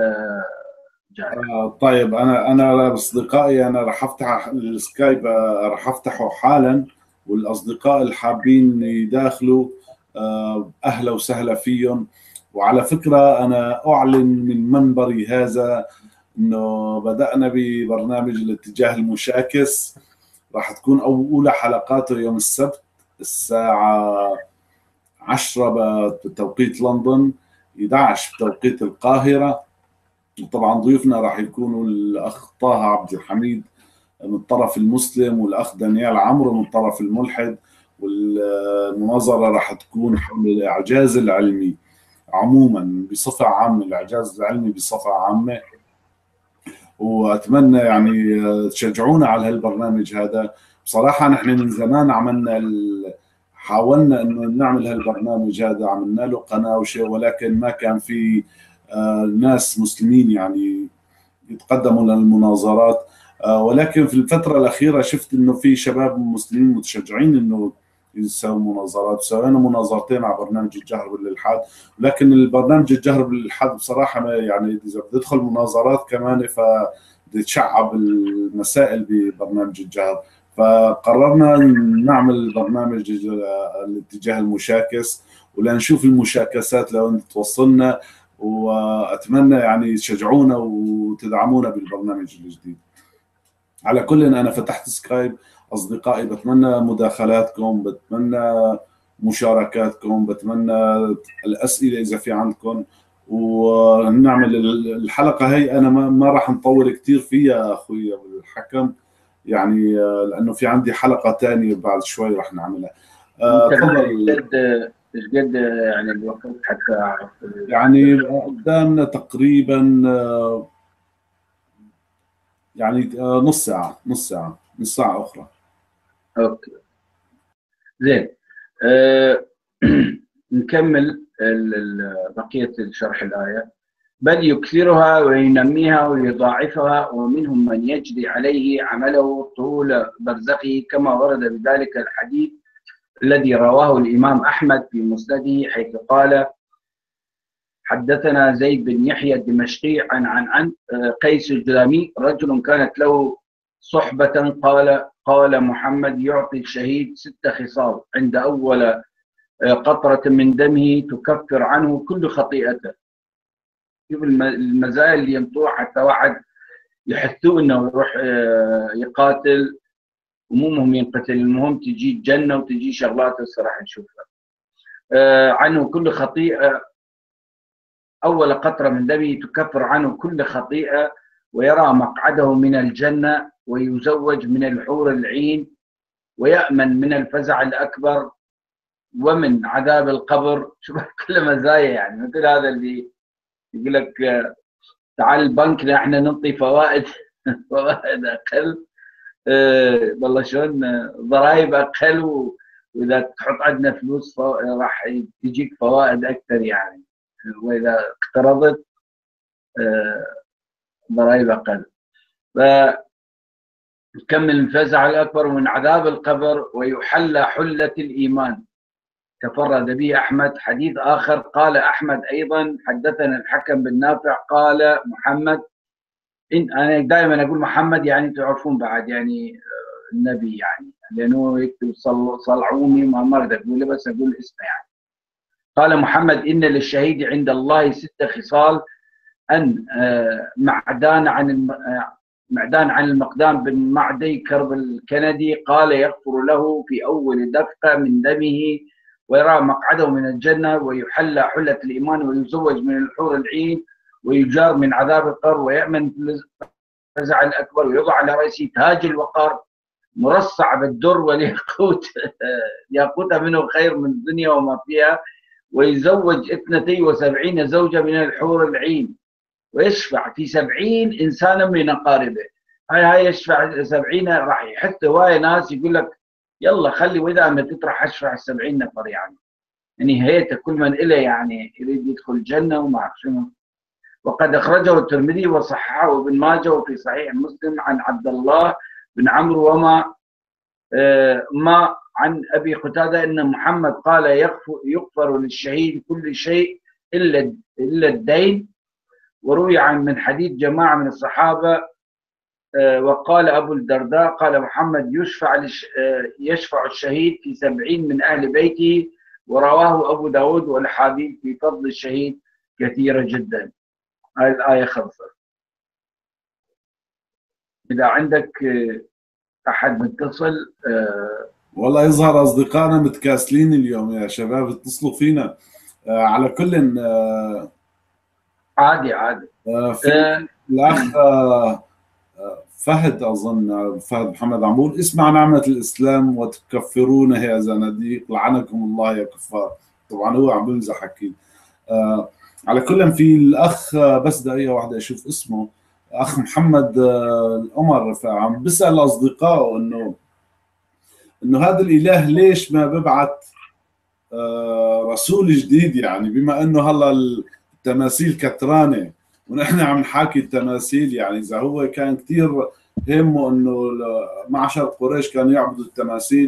[SPEAKER 1] طيب انا اصدقائي انا راح افتح السكايب، راح افتحه حالا، والاصدقاء الحابين يداخلوا اهلا وسهلا فيهم. وعلى فكره انا اعلن من منبري هذا انه بدانا ببرنامج الاتجاه المشاكس، راح تكون اولى حلقاته يوم السبت الساعه 10 بتوقيت لندن، 11 بتوقيت القاهره. وطبعا ضيوفنا راح يكونوا الاخ طه عبد الحميد من الطرف المسلم، والاخ دانيال عمرو من الطرف الملحد. والمناظره راح تكون حول الاعجاز العلمي عموما بصفه عامه، الاعجاز العلمي بصفه عامه. واتمنى يعني تشجعونا على هالبرنامج هذا. بصراحه نحن من زمان عملنا حاولنا انه نعمل هالبرنامج هذا، عملنا له قناه وشيء، ولكن ما كان في ناس مسلمين يعني يتقدموا للمناظرات. ولكن في الفترة الأخيرة شفت إنه في شباب مسلمين متشجعين إنه يسووا مناظرات. سوينا مناظرتين على برنامج الجهر بالإلحاد، لكن البرنامج الجهر بالإلحاد بصراحة يعني إذا بدي أدخل مناظرات كمان تشعب المسائل ببرنامج الجهر. فقررنا نعمل برنامج الاتجاه المشاكس، ولنشوف المشاكسات لو انت توصلنا، واتمنى يعني تشجعونا وتدعمونا بالبرنامج الجديد. على كل انا فتحت سكايب اصدقائي، بتمنى مداخلاتكم، بتمنى مشاركاتكم، بتمنى الاسئله اذا في عندكم، ونعمل الحلقه هي. انا ما راح نطول كثير فيها اخوي الحكم يعني، لانه في عندي حلقه ثانيه بعد شوي راح نعملها.
[SPEAKER 2] تفضل. ايش قد يعني الوقت حتى اعرف؟
[SPEAKER 1] يعني قدامنا تقريبا يعني نص ساعه اخرى.
[SPEAKER 2] اوكي زين. نكمل بقيه شرح الايه. بل يكثرها وينميها ويضاعفها، ومنهم من يجري عليه عمله طول برزخه، كما ورد بذلك الحديث الذي رواه الإمام أحمد في مسنده، حيث قال: حدثنا زيد بن يحيى الدمشقي عن قيس الجلامي: رجل كانت له صحبة قال محمد يعطي الشهيد 6 خصال: عند أول قطرة من دمه تكفر عنه كل خطيئته. شوف المزايا اللي ينطوها حتى واحد يحثوه انه يروح يقاتل، ومو مهم ينقتل، المهم تجي الجنة وتجي شغلات هسه راح نشوفها. عنه كل خطيئة، أول قطرة من دمه تكفر عنه كل خطيئة، ويرى مقعده من الجنة، ويزوج من الحور العين، ويأمن من الفزع الأكبر ومن عذاب القبر. شوف كل مزايا يعني. مثل هذا اللي يقول لك تعال البنك احنا نعطي فوائد فوائد اقل، والله شلون ضرائب اقل، واذا تحط عندنا فلوس راح تجيك فوائد اكثر يعني، واذا اقترضت ضرائب اقل. فكمل الفزع الاكبر من عذاب القبر، ويحلى حله الايمان. تفرد به أحمد. حديث آخر قال أحمد أيضا: حدثنا الحكم بن نافع قال محمد، أنا دائما أقول محمد يعني تعرفون بعد يعني النبي يعني، لأنه يكتب صلعوني ما أريد أقوله، بس أقول اسمه يعني. قال محمد: إن للشهيد عند الله 6 خصال: أن معدان عن المقدام بن معدي كرب الكندي، قال يغفر له في أول دفقة من دمه، ويرى مقعده من الجنة، ويحلى حلة الإيمان، ويزوج من الحور العين، ويجار من عذاب القبر، ويأمن في الفزع الأكبر، ويضع على رأسه تاج الوقار مرصع بالدر والياقوت ياقوت منه خير من الدنيا وما فيها، ويزوج 72 زوجة من الحور العين، ويشفع في 70 إنسانا من أقاربه. هاي يشفع 70، راح يحث هواية ناس يقول لك يلا خلي، وإذا ما تطرح أشفع 70 نفر يعني هيته كل من إله يعني يريد يدخل الجنة وما أعرف شنو. وقد أخرجه الترمذي وصححه ابن ماجه، وفي صحيح مسلم عن عبد الله بن عمرو ما عن أبي قتادة أن محمد قال: يغفر للشهيد كل شيء إلا الدين. وروي من حديث جماعة من الصحابة. وقال أبو الدرداء: قال محمد يشفع الشهيد في 70 من أهل بيته. ورواه أبو داود والحديث في فضل الشهيد كثيرة جدا. هاي الآية خلصت. إذا عندك أحد متصل.
[SPEAKER 1] والله يظهر أصدقائنا متكاسلين اليوم يا شباب، اتصلوا فينا. على كل
[SPEAKER 2] عادي.
[SPEAKER 1] في الأخ فهد، أظن فهد محمد عمول: اسمع نعمة الإسلام وتكفرونه يا زناديق لعنكم الله يا كفار. طبعا هو عم بمزح أكيد. على كل في الأخ بس دقيقة واحدة أشوف اسمه، أخ محمد القمر، فعم بسأل أصدقائه إنه هذا الإله ليش ما ببعث رسول جديد، يعني بما إنه هلا التماثيل كترانة ونحن عم نحاكي التماثيل. يعني إذا هو كان كثير همه إنه معشر قريش كانوا يعبدوا التماثيل،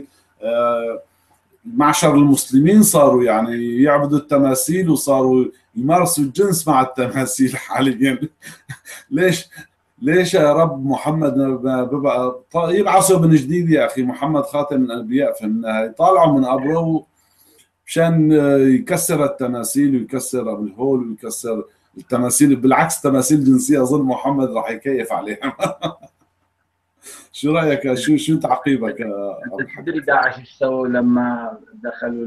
[SPEAKER 1] معشر المسلمين صاروا يعني يعبدوا التماثيل وصاروا يمارسوا الجنس مع التماثيل حاليا. ليش ليش يا رب محمد ببقى يبعثوا من جديد يا اخي؟ محمد خاتم الانبياء في النهايه، طالعوا من قبره مشان يكسر التماثيل ويكسر ابو الهول ويكسر التماثيل. بالعكس تماثيل جنسيه اظن محمد راح يكيف عليها. شو رايك؟ شو تعقيبك يا ابو
[SPEAKER 2] انت
[SPEAKER 1] الحكم؟
[SPEAKER 2] تدري داعش ايش سووا لما دخلوا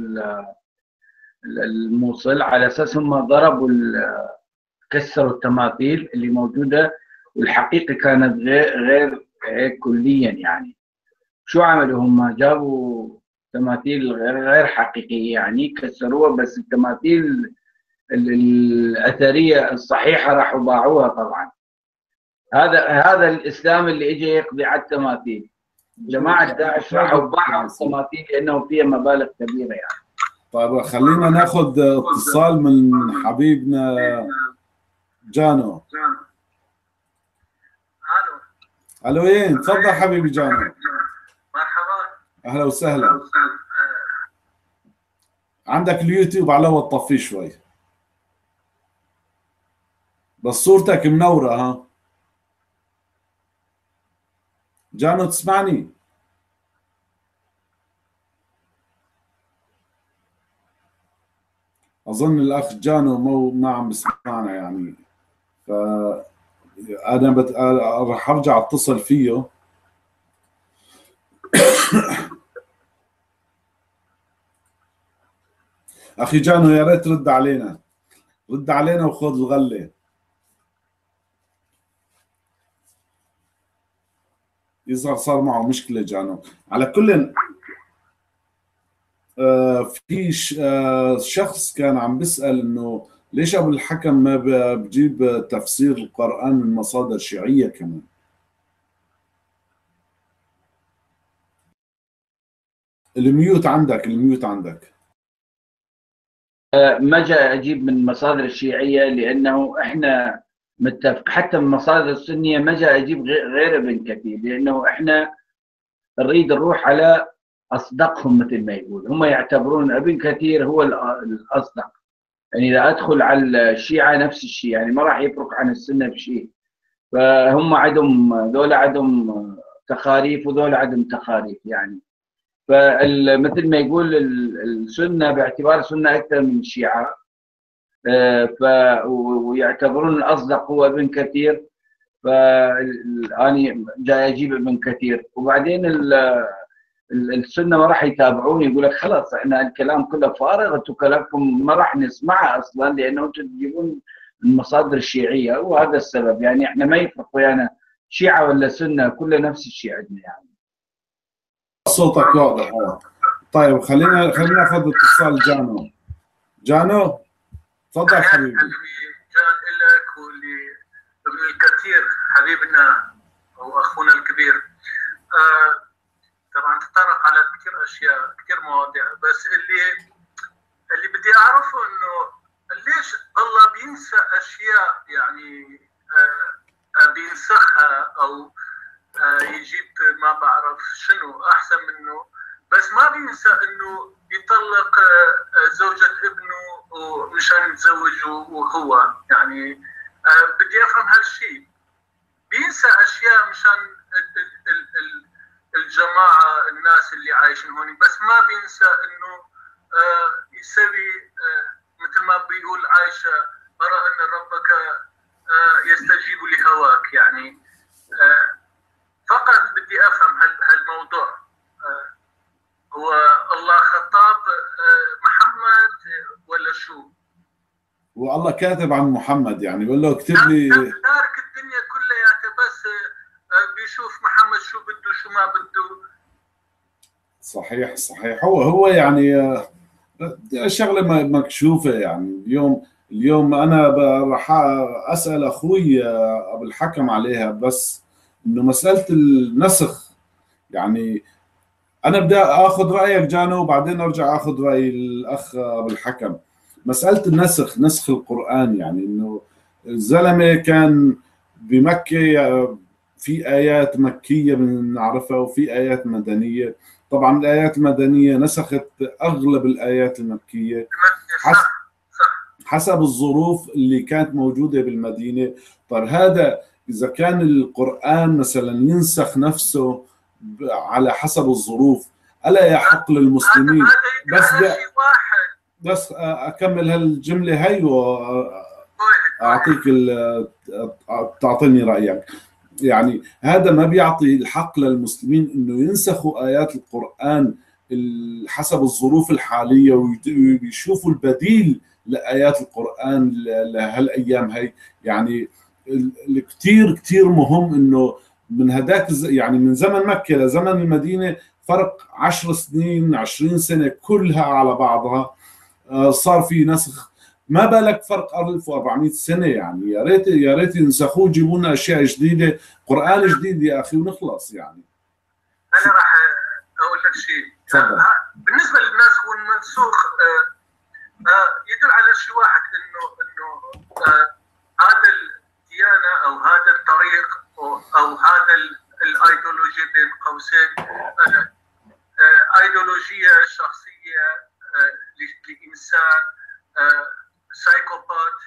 [SPEAKER 2] الموصل؟ على اساس هم ضربوا كسروا التماثيل اللي موجوده، والحقيقه كانت غير هيك كليا يعني. شو عملوا هم؟ جابوا تماثيل غير حقيقيه يعني، كسروها، بس التماثيل الاثريه الصحيحه راحوا باعوها طبعا. هذا الاسلام اللي اجى يقضي على التماثيل. جماعه داعش راحوا باعوا التماثيل لانه فيها مبالغ كبيره يعني.
[SPEAKER 1] طيب خلينا ناخذ اتصال من حبيبنا جانو. الو وين؟ تفضل حبيبي جانو.
[SPEAKER 2] مرحبا.
[SPEAKER 1] اهلا وسهلا. عندك اليوتيوب على وطفيه شوي، بس صورتك منورة ها جانو، تسمعني؟ أظن الأخ جانو ما عم بسمعنا يعني، ف أنا رح أرجع أتصل فيه. أخي جانو يا ريت رد علينا، رد علينا وخذ الغلة. يظهر صار معه مشكلة جانو. على كل في شخص كان عم بيسأل إنه ليش أبو الحكم ما بجيب تفسير القرآن من مصادر شيعية كمان؟ الميوت عندك.
[SPEAKER 2] ما جاء اجيب من مصادر الشيعيه لانه احنا متفق، حتى من مصادر السنيه ما جاء اجيب غير ابن كثير، لانه احنا نريد نروح على اصدقهم مثل ما يقول. هم يعتبرون ابن كثير هو الاصدق. يعني اذا ادخل على الشيعه نفس الشيء، يعني ما راح يفرق عن السنه بشيء. فهم عندهم تخاريف وذول عندهم تخاريف يعني. فمثل ما يقول السنه باعتبار السنه اكثر من الشيعه، ويعتبرون الاصدق هو ابن كثير. فاني جاي اجيب ابن كثير، وبعدين السنه ما راح يتابعون، يقول لك خلاص احنا الكلام كله فارغ، انتم كلامكم ما راح نسمعه اصلا لانه انتم تجيبون المصادر الشيعيه، وهذا السبب. يعني احنا ما يفرق ويانا شيعه ولا سنه، كله نفس الشيء عندنا يعني.
[SPEAKER 1] صوتك واضح. طيب خلينا ناخذ اتصال جانو تفضل حبيبي.
[SPEAKER 3] جان لك ولابن الكثير حبيبنا واخونا الكبير. طبعا تطرق على كثير اشياء، كثير مواضيع، بس اللي بدي اعرفه انه ليش الله بينسى اشياء يعني بينسخها او يجيب ما بعرف شنو احسن منه، بس ما بينسى انه يطلق زوجة ابنه مشان يتزوج وهو يعني. بدي افهم هالشيء. بينسى اشياء مشان الجماعة الناس اللي عايشين هون، بس ما بينسى انه يسوي مثل ما بيقول عائشة: أرى أن ربك يستجيب لهواك. يعني فقط بدي أفهم هالموضوع. هو الله خطاب محمد ولا شو؟
[SPEAKER 1] والله كاتب عن محمد يعني، بقول له اكتب لي.
[SPEAKER 3] تارك الدنيا كلها، بس بيشوف محمد شو بده شو ما بده.
[SPEAKER 1] صحيح. هو يعني شغله مكشوفه يعني. اليوم انا راح اسال اخوي ابو الحكم عليها، بس انه مساله النسخ يعني. انا بدي اخذ رايك جانو وبعدين ارجع اخذ راي الاخ ابو الحكم. مساله نسخ القران، يعني انه الزلمه كان بمكه في ايات مكيه بنعرفها وفي ايات مدنيه. طبعا الايات المدنيه نسخت اغلب الايات المكيه حسب الظروف اللي كانت موجوده بالمدينه. طيب هذا إذا كان القرآن مثلا ينسخ نفسه على حسب الظروف، ألا يحق للمسلمين؟ بس أكمل هالجملة هي وأعطيك تعطيني رأيك. يعني هذا ما بيعطي الحق للمسلمين إنه ينسخوا آيات القرآن حسب الظروف الحالية ويشوفوا البديل لآيات القرآن لهالأيام هي. يعني كتير كتير مهم إنه من هداك يعني من زمن مكة لزمن المدينة فرق 10 سنين 20 سنة كلها على بعضها، صار في نسخ، ما بالك فرق 1400 سنة. يعني يا ريت ينسخوه يجيبوا لنا أشياء جديدة، قرآن جديد يا أخي ونخلص. يعني
[SPEAKER 3] أنا راح أقول لك شيء. بالنسبة للناسخ والمنسوخ يدل على شيء واحد، إنه هذا الديانة أو هذا الطريق أو هذا الأيديولوجيا بين قوسين أيديولوجية شخصية لإنسان سايكوبات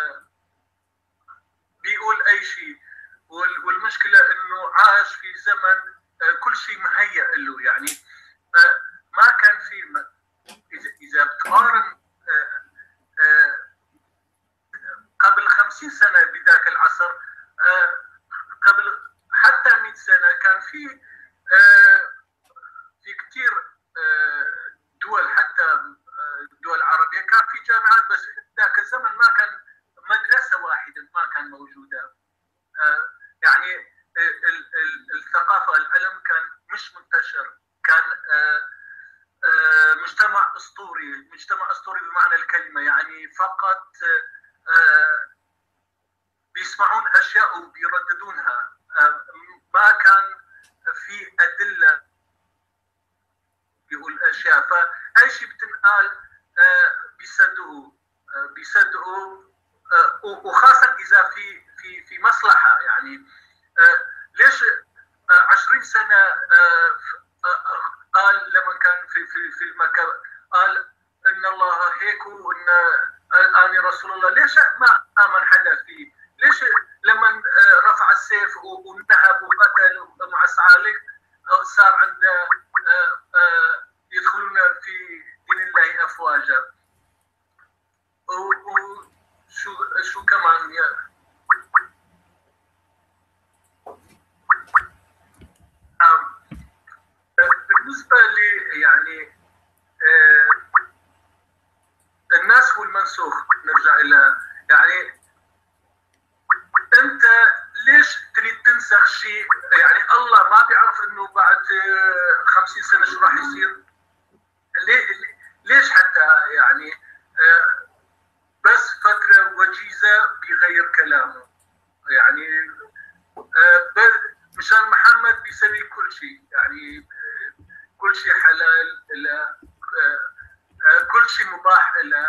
[SPEAKER 3] بيقول أي شيء. والمشكلة إنه عاش في زمن كل شيء مهيأ له. يعني ما كان في إذا بتقارن قبل 50 سنة بذاك العصر، قبل حتى 100 سنة كان في كثير دول، حتى دول عربية كان في جامعات، بس ذاك الزمن ما كان مدرسة واحدة ما كان موجودة. يعني الثقافة والعلم كان مش منتشر، كان مجتمع أسطوري بمعنى الكلمة. يعني فقط بيسمعون أشياء وبيرددونها، ما كان في أدلة بيقول أشياء، فأي شيء بتنقال بيصدقوا وخاصة إذا في مصلحة. يعني ليش 20 سنة قال لما كان في المكة قال إن الله هيك وإن أنا رسول الله، ليش ما آمن حدا فيه؟ ليش لما رفع السيف وانتهب وقتل مع الصعاليك صار عنده يدخلون في دين الله أفواجا؟ وشو كمان بالنسبة لي يعني الناسخ والمنسوخ نرجع إلى، يعني أنت ليش تريد تنسخ شيء؟ يعني الله ما بيعرف إنه بعد 50 سنة شو راح يصير؟ ليش حتى يعني بس فترة وجيزة بيغير كلامه؟ يعني مشان محمد بيسوي كل شيء، يعني كل شيء حلال إلى كل شيء مباح، إلى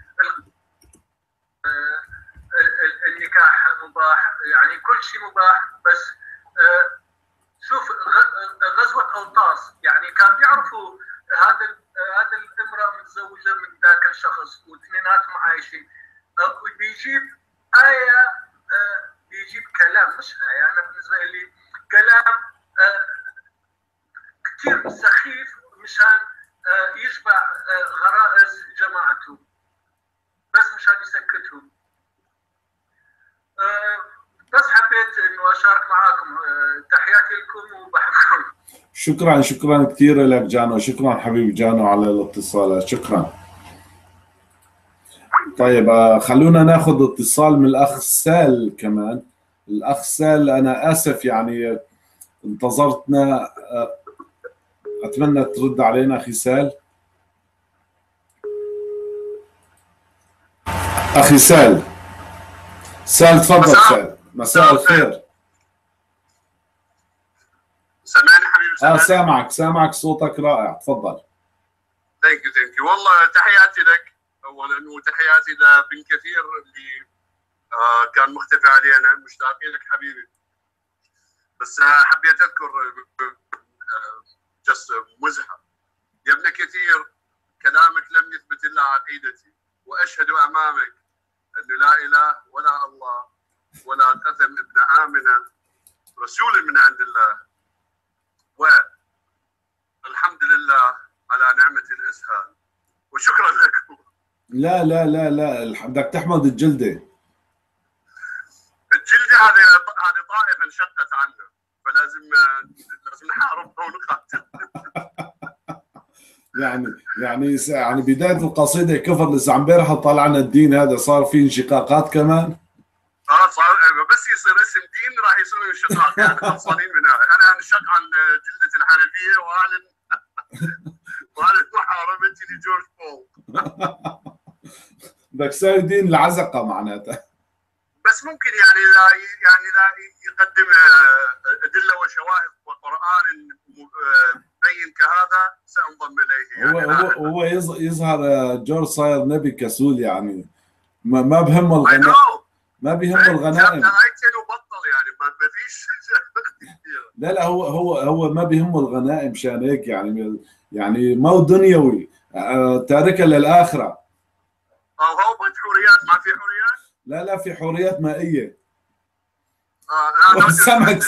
[SPEAKER 3] النكاح مباح، يعني كل شيء مباح. بس شوف غزوة أوطاس، يعني كان بيعرفوا هذا الامرأة متزوجة من ذاك الشخص واثنيناتهم عايشين، بيجيب آية، بيجيب كلام، مش آية، أنا بالنسبة لي كلام كثير سخيف مشان يشبع غرائز جماعته، بس مشان يسكتهم. بس حبيت انه اشارك معاكم. تحياتي لكم وبحبكم.
[SPEAKER 1] شكرا كثير لك جانو، شكرا حبيبي جانو على الاتصال، شكرا. طيب خلونا ناخذ اتصال من الاخ سال كمان. الاخ سال انا اسف يعني انتظرتنا، اتمنى ترد علينا اخي سال. اخي سال تفضل. سال مساء الخير.
[SPEAKER 4] سامعني حبيبي؟
[SPEAKER 1] سامعك صوتك رائع، تفضل.
[SPEAKER 4] ثانك يو. والله تحياتي لك اولا، وتحياتي لبن كثير اللي كان مختفي علينا، مشتاقين لك حبيبي. بس حبيت اذكر مزحه يا ابن كثير، كلامك لم يثبت الا عقيدتي، واشهد امامك انه لا اله ولا الله ولا قتل ابن آمنة رسول من عند الله، والحمد لله على نعمة الإسهال وشكرا لكم.
[SPEAKER 1] لا لا لا لا، بدك تحمد الجلدة.
[SPEAKER 4] الجلدة هذه طائفة انشقت عنه، فلازم نحاربها ونقاتل.
[SPEAKER 1] يعني بداية القصيدة كفر، لسه عم بيرحل طلعنا الدين هذا صار في انشقاقات كمان.
[SPEAKER 4] صار بس يصير اسم دين راح يصير انشقاق، يعني خلصانين منها. انا انشق عن جلدة الحنفية واعلن محاربتي لجورج بول.
[SPEAKER 1] بدك تساوي دين العزقة معناتها.
[SPEAKER 4] بس ممكن يعني لا يقدم ادله وشواهد وقران مبين كهذا سانضم اليه. يعني
[SPEAKER 1] هو يظهر جورج صاير نبي كسول، يعني ما بهمه الغنائم، ما بيهمه الغنائم.
[SPEAKER 4] وبطل يعني ما فيش.
[SPEAKER 1] لا هو ما بيهمه الغنائم، مشان هيك يعني ما هو دنيوي، تاركها للاخره.
[SPEAKER 4] هو حوريات، ما في حوريات.
[SPEAKER 1] لا في حوريات مائيه.
[SPEAKER 4] سمك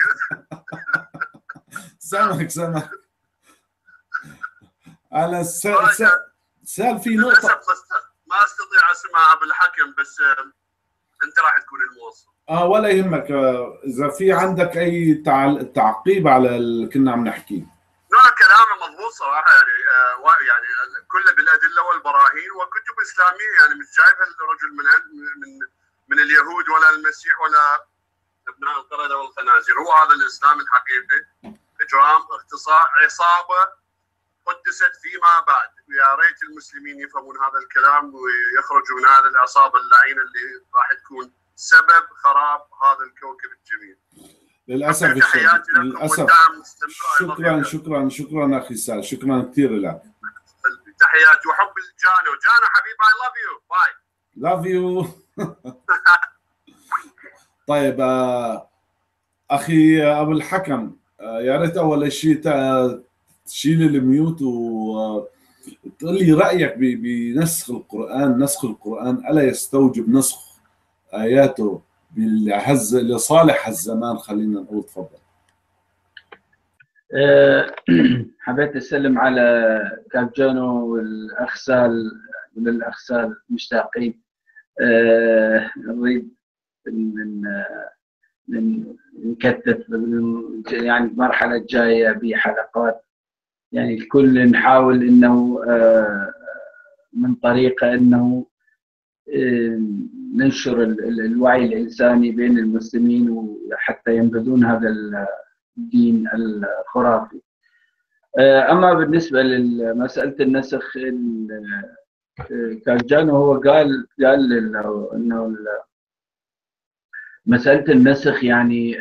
[SPEAKER 1] انا سال في نقطه
[SPEAKER 4] ما استطيع اسمعها بالحكم، بس انت راح تكون الموصل.
[SPEAKER 1] ولا يهمك. اذا في عندك اي تعقيب على اللي كنا عم نحكيه.
[SPEAKER 4] لا كلامه مضبوط صراحه، يعني كله بالادله والبراهين وكتب اسلاميه، يعني مش جايبها الرجل من اليهود ولا المسيح ولا ابناء القرده والخنازير. هو هذا الاسلام الحقيقي، اجرام، اغتصاب، عصابه قدست فيما بعد. ويا ريت المسلمين يفهمون هذا الكلام ويخرجوا من هذه العصابه اللعينه اللي راح تكون سبب خراب هذا الكوكب الجميل.
[SPEAKER 1] للاسف شكرا اخي سال، شكرا كثير لك.
[SPEAKER 4] تحياتي وحب الجانو. جانو حبيبي، I love you. باي.
[SPEAKER 1] love you. طيب اخي ابو الحكم، يا ريت اول شيء تشيل الميوت وتقول لي رايك بنسخ القران. نسخ القران الا يستوجب نسخ اياته لصالح الزمان؟ خلينا نقول. تفضل.
[SPEAKER 2] حبيت اسلم على كاب جانو والاخ سال، والاخ سال مشتاقين. نريد نكثف يعني المرحله الجايه بحلقات، يعني الكل نحاول انه من طريقه انه ننشر الوعي الإنساني بين المسلمين وحتى ينبذون هذا الدين الخرافي. أما بالنسبة لمسألة النسخ، كان جانو هو قال إنه مسألة النسخ يعني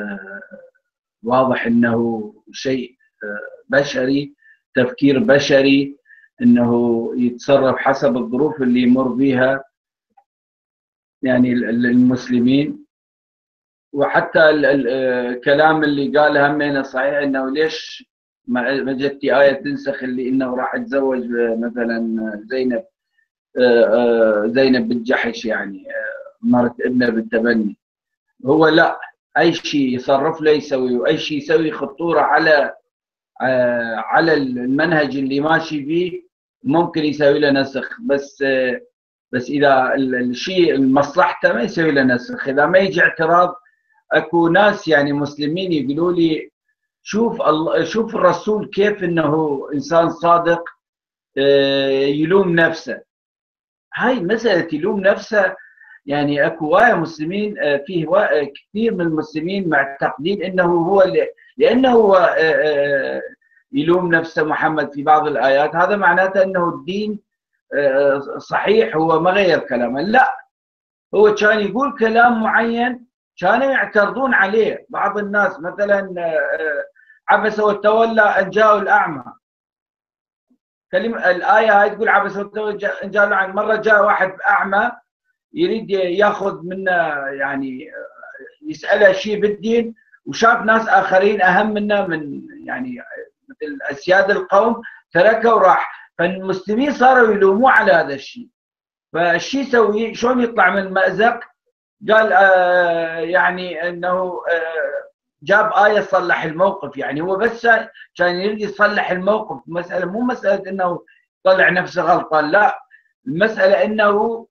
[SPEAKER 2] واضح إنه شيء بشري، تفكير بشري، إنه يتصرف حسب الظروف اللي يمر بها يعني المسلمين. وحتى الكلام اللي قاله همينه صحيح، انه ليش ما جتي آية تنسخ اللي انه راح يتزوج مثلا زينب بنت جحش، يعني مرت ابنه بالتبني. هو لا، اي شيء يصرف له يسوي، واي شيء يسوي خطوره على المنهج اللي ماشي فيه ممكن يسوي له نسخ. بس اذا الشيء مصلحته ما يسوي له نسخ. اذا ما يجي اعتراض، اكو ناس يعني مسلمين يقولوا لي شوف الرسول كيف انه انسان صادق يلوم نفسه. هاي مساله يلوم نفسه، يعني اكو وايد مسلمين، فيه كثير من المسلمين معتقدين انه هو لانه هو يلوم نفسه محمد في بعض الايات، هذا معناته انه الدين صحيح، هو ما غير كلامه. لا، هو كان يقول كلام معين كانوا يعترضون عليه بعض الناس. مثلا عبس وتولى ان جاءه الاعمى، الايه هاي تقول عبس وتولى ان جاءه الاعمى. مره جاء واحد اعمى يريد ياخذ منه، يعني يساله شيء بالدين، وشاف ناس اخرين اهم منه، من يعني مثل اسياد القوم، تركه وراح. فالمسلمين صاروا يلوموه على هذا الشيء. فالشيء يسوي شلون يطلع من المأزق؟ قال يعني انه جاب آية صلح الموقف، يعني هو بس كان يريد يصلح الموقف. مسألة مو مسألة انه طلع نفسه غلطان، لا، المسألة انه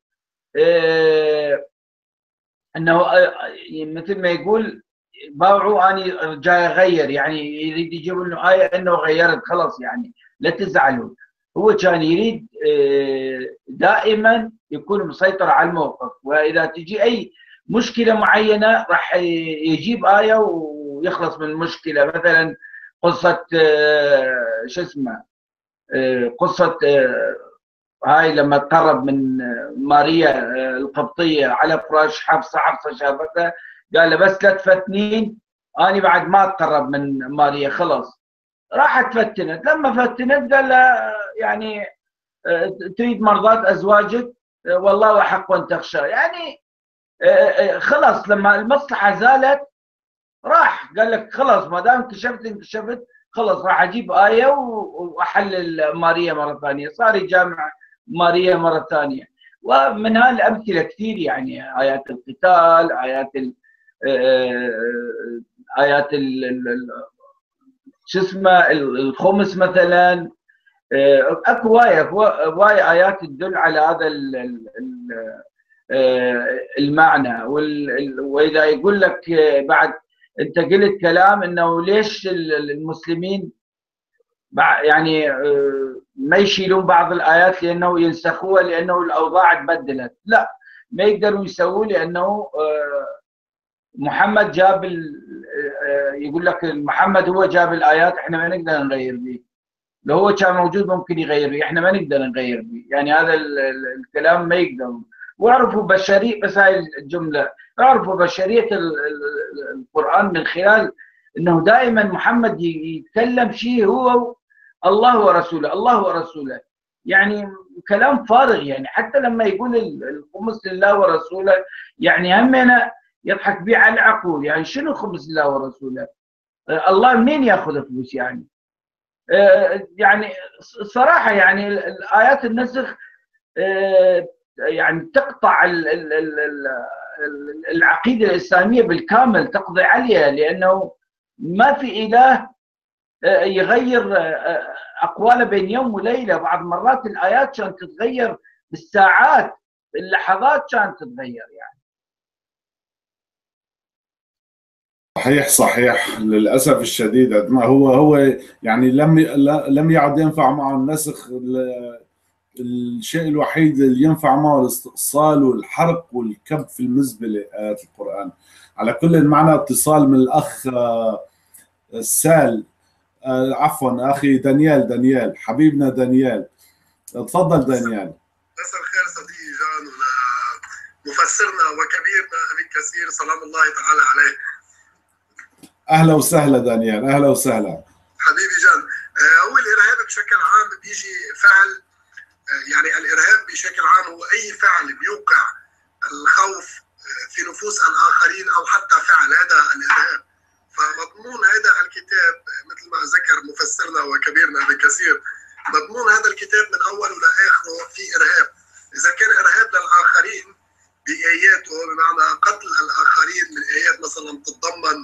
[SPEAKER 2] مثل ما يقول باوعوا اني جاي اغير، يعني يريد يجيب له آية انه غيرت خلاص، يعني لا تزعلوا. هو كان يريد دائما يكون مسيطر على الموقف، واذا تجي اي مشكله معينه راح يجيب ايه ويخلص من المشكله. مثلا قصه شو اسمه، قصه هاي لما تقرب من ماريا القبطيه على فراش حفصه، حفصه شافتها قال له بس لا تفتنين، انا بعد ما اتقرب من ماريا خلاص. راحت فتنت، لما فتنت قال لها يعني تريد مرضات ازواجك والله احق ان تخشى، يعني خلاص لما المصلحه زالت راح قال لك خلاص ما دام انكشفت خلاص راح اجيب ايه واحلل ماريا مره ثانيه. صار يجامع ماريا مره ثانيه. ومن هالامثله كثير، يعني ايات القتال، ايات شو اسمه الخمس مثلا. اكو هوايه ايات تدل على هذا المعنى. واذا يقول لك بعد انت قلت كلام انه ليش المسلمين يعني ما يشيلون بعض الايات لانه ينسخوها لانه الاوضاع تبدلت، لا، ما يقدروا يسووه لانه محمد جاب يقول لك محمد هو جاب الايات، احنا ما نقدر نغير به. لو هو كان موجود ممكن يغير به، احنا ما نقدر نغير به، يعني هذا الكلام ما يقدر. واعرفوا بشرية، بس هاي الجملة، اعرفوا بشرية القرآن من خلال انه دائما محمد يتكلم شيء هو الله ورسوله، الله ورسوله، يعني كلام فارغ. يعني حتى لما يقول الخمس لله ورسوله، يعني همنا يضحك به على العقول. يعني شنو خمس لله ورسوله؟ الله منين ياخذ فلوس يعني؟ يعني صراحة يعني الآيات النسخ يعني تقطع العقيدة الإسلامية بالكامل، تقضي عليها، لأنه ما في إله يغير أقواله بين يوم وليلة. بعض مرات الآيات كانت تتغير بالساعات، باللحظات كانت تتغير يعني.
[SPEAKER 1] صحيح للاسف الشديد. ما هو يعني لم يعد ينفع معه النسخ. الشيء الوحيد اللي ينفع معه الاستئصال والحرق والكب في المزبله ايات القران. على كل معنى اتصال من الاخ سال، عفوا اخي دانيال حبيبنا دانيال، تفضل دانيال.
[SPEAKER 4] مساء الخير صديقي جان، مفسرنا وكبيرنا ابن كثير سلام الله تعالى عليه.
[SPEAKER 1] اهلا وسهلا دانيال، اهلا وسهلا
[SPEAKER 4] حبيبي جان. هو الارهاب بشكل عام بيجي فعل، يعني الارهاب بشكل عام هو اي فعل بيوقع الخوف في نفوس الاخرين او حتى فعل، هذا الارهاب. فمضمون هذا الكتاب مثل ما ذكر مفسرنا وكبيرنا ابن كثير، مضمون هذا الكتاب من اوله لاخره في ارهاب. اذا كان ارهاب للاخرين باياته بمعنى قتل الاخرين من ايات مثلا تتضمن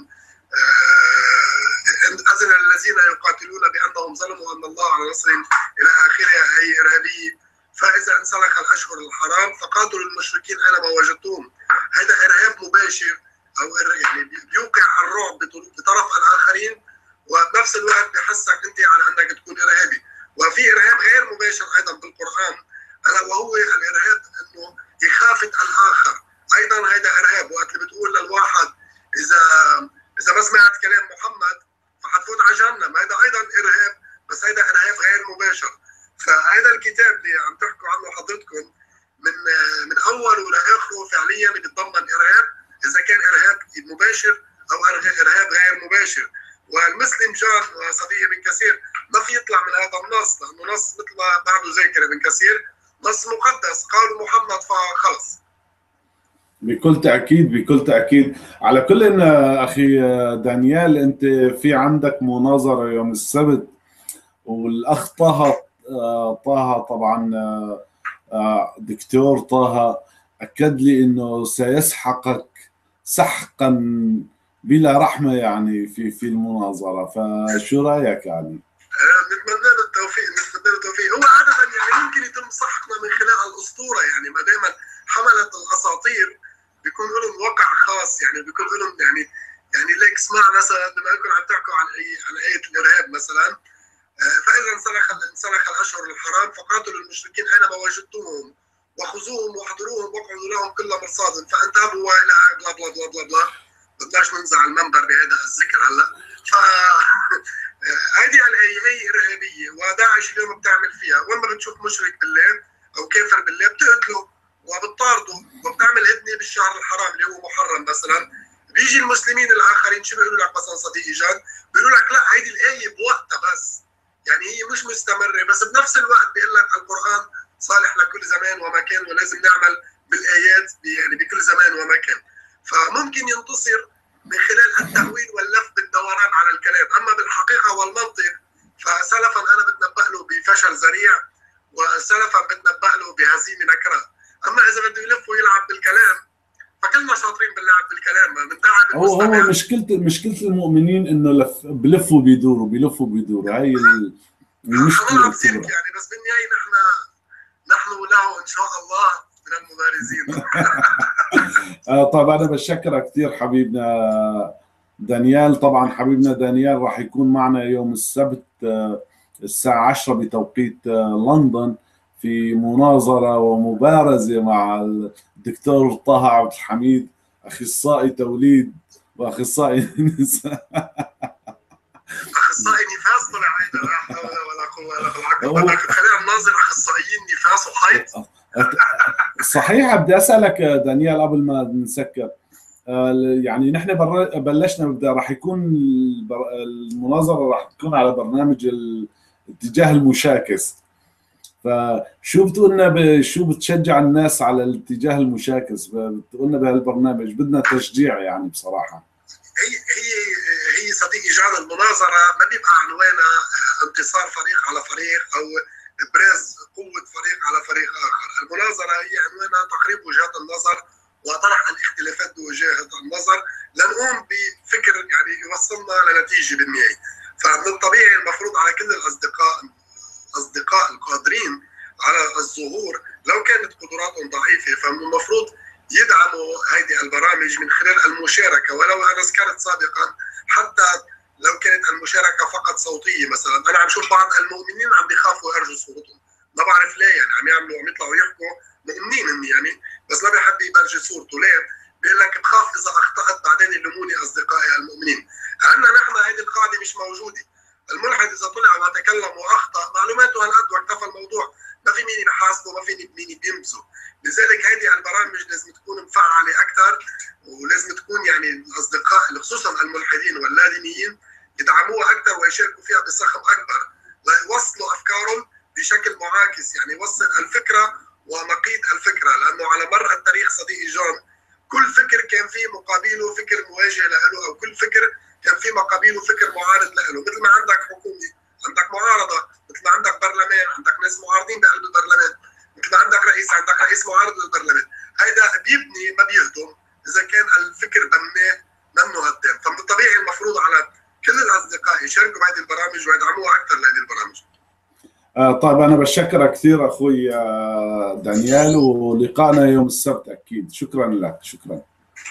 [SPEAKER 4] أذن الذين يقاتلون بأنهم ظلموا أن الله على نصرهم إلى آخرها، أي إرهابي. فإذا انسلخ الأشهر الحرام فقاتلوا المشركين أينما وجدتوهم. هذا إرهاب مباشر، أو يعني بيوقع الرعب بطرف الآخرين، وبنفس الوقت بحسك أنت على أنك تكون إرهابي. وفي إرهاب غير مباشر أيضا بالقرآن، ألا وهو الإرهاب أنه إخافة الآخر. أيضا هذا إرهاب، وقت اللي بتقول للواحد إذا ما سمعت كلام محمد فحتفوت على جهنم، هذا أيضا إرهاب، بس هذا إرهاب غير مباشر. فهذا الكتاب اللي عم تحكوا عنه حضرتكم من أوله لآخره فعليا بيتضمن إرهاب، إذا كان إرهاب مباشر أو إرهاب غير مباشر. والمسلم جان وصديقي ابن كثير ما في يطلع من هذا النص، لأنه نص مثل ما بعده ذاكر ابن كثير، نص مقدس قال محمد فخلص.
[SPEAKER 1] بكل تأكيد. على كل إن أخي دانيال، أنت في عندك مناظرة يوم السبت، والأخ طه طبعا دكتور طه أكد لي أنه سيسحقك سحقا بلا رحمة يعني في المناظرة، فشو رأيك يعني؟
[SPEAKER 4] نتمنى له التوفيق، نتمنى له التوفيق. هو عادة يعني ممكن يتم سحقنا من خلال الأسطورة، يعني ما دائما حملة الأساطير بيكون لهم وقع خاص، يعني بيكون لهم يعني ليك اسمع مثلا لما يكون عم تحكوا عن آية الإرهاب مثلا، فإذا انسلخ الأشهر الحرام فقاتلوا المشركين أينما وجدتموهم وخذوهم واحضروهم واقعدوا لهم كل مرصاد فانتهبوا وإلى بلا بلا بلا بلا بلا. بدناش ننزع المنبر بهذا الذكر هلا. ف هذه الآية هي إرهابية وداعش اليوم بتعمل فيها، وأما بتشوف مشرك بالليل أو كافر بالليل بتقتله وبتطارده وبتعمل هدنة بالشهر الحرام اللي هو محرم مثلا. بيجي المسلمين الآخرين شو بيقولوا لك مثلا صديقي جان؟ بيقولوا لك لا هيدي الآية بوقتها بس، يعني هي مش مستمرة، بس بنفس الوقت بيقول لك القرآن صالح لكل زمان ومكان ولازم نعمل بالآيات يعني بكل زمان ومكان. فممكن ينتصر من خلال التأويل واللف بالدوران على الكلام، أما بالحقيقة والمنطق فسلفا أنا بتنبأ له بفشل ذريع وسلفا بتنبأ له بهزيمة نكرة. أما إذا بده يلف ويلعب بالكلام فكلنا شاطرين باللعب بالكلام من تعب
[SPEAKER 1] المستمع. هو مشكلة المؤمنين إنه بلفوا بيدوروا هاي المشكلة الكبرى.
[SPEAKER 4] يعني بس بالنهاية نحن له إن شاء الله من المبارزين.
[SPEAKER 1] طبعا أنا بشكرك كثير حبيبنا دانيال. طبعا حبيبنا دانيال راح يكون معنا يوم السبت الساعة 10 بتوقيت لندن في مناظرة ومبارزة مع الدكتور طه عبد الحميد، أخصائي توليد وأخصائي نساء.
[SPEAKER 4] أخصائي نفاس طلع هيدا، لا حول ولا قوة إلا بالله. خلينا نناظر أخصائيين نفاس وحيض.
[SPEAKER 1] صحيح. بدي أسألك دانيال قبل ما نسكر، يعني نحن بلشنا راح يكون المناظرة راح تكون على برنامج الاتجاه المشاكس، فشو بتقولنا شو بتشجع الناس على الاتجاه المشاكس؟ بتقولنا بهالبرنامج بدنا تشجيع يعني بصراحة.
[SPEAKER 4] هي صديقي جان المناظرة ما بيبقى عنوانها انتصار فريق على فريق أو إبراز قوة فريق على فريق آخر. المناظرة هي عنوانها تقريب وجهات النظر وطرح الاختلافات بوجهات النظر لنقوم بفكر يعني يوصلنا لنتيجة بالنهاية. فمن الطبيعي المفروض على كل الأصدقاء القادرين على الظهور لو كانت قدراتهم ضعيفة فمن المفروض يدعموا هذه البرامج من خلال المشاركة، ولو أنا ذكرت سابقا حتى لو كانت المشاركة فقط صوتية مثلا. أنا عم شوف بعض المؤمنين عم بيخافوا يرجوا صورتهم، ما بعرف ليه، يعني عم يطلعوا يحكوا مؤمنين يعني بس ما بيحب يبرجي صورته. ليه؟ بيقول لك بخاف إذا أخطأت بعدين يلوموني أصدقائي المؤمنين. عندنا نحن هذه القاعدة مش موجودة. الملحد إذا طلع وتكلم وأخطأ معلوماته هالقد واكتفى الموضوع، ما في مين يحاسبه، ما في مين يبيمزه. لذلك هذه البرامج لازم تكون مفعلة أكثر، ولازم تكون يعني الأصدقاء خصوصا الملحدين واللادينيين يدعموها أكثر ويشاركوا فيها بصخب أكبر ليوصلوا أفكارهم بشكل معاكس، يعني يوصل الفكرة ونقيض الفكرة. لأنه على مر التاريخ صديقي جون كل فكر كان فيه مقابله فكر مواجه له، أو كل فكر كان فيه مقابله فكر معارض له. مثل ما عندك حكومة عندك معارضة، مثل ما عندك برلمان عندك ناس معارضين بقلب البرلمان، مثل ما عندك رئيس عندك رئيس معارض للبرلمان. هيدا بيبني ما بيهدم إذا كان الفكر بناء منه هدام. فمن الطبيعي المفروض على كل الأصدقاء يشاركوا بهذه البرامج ويدعموها أكثر لهذه البرامج.
[SPEAKER 1] طيب أنا بشكرك كثير أخوي دانيال، ولقائنا يوم السبت أكيد. شكرا لك. شكرا.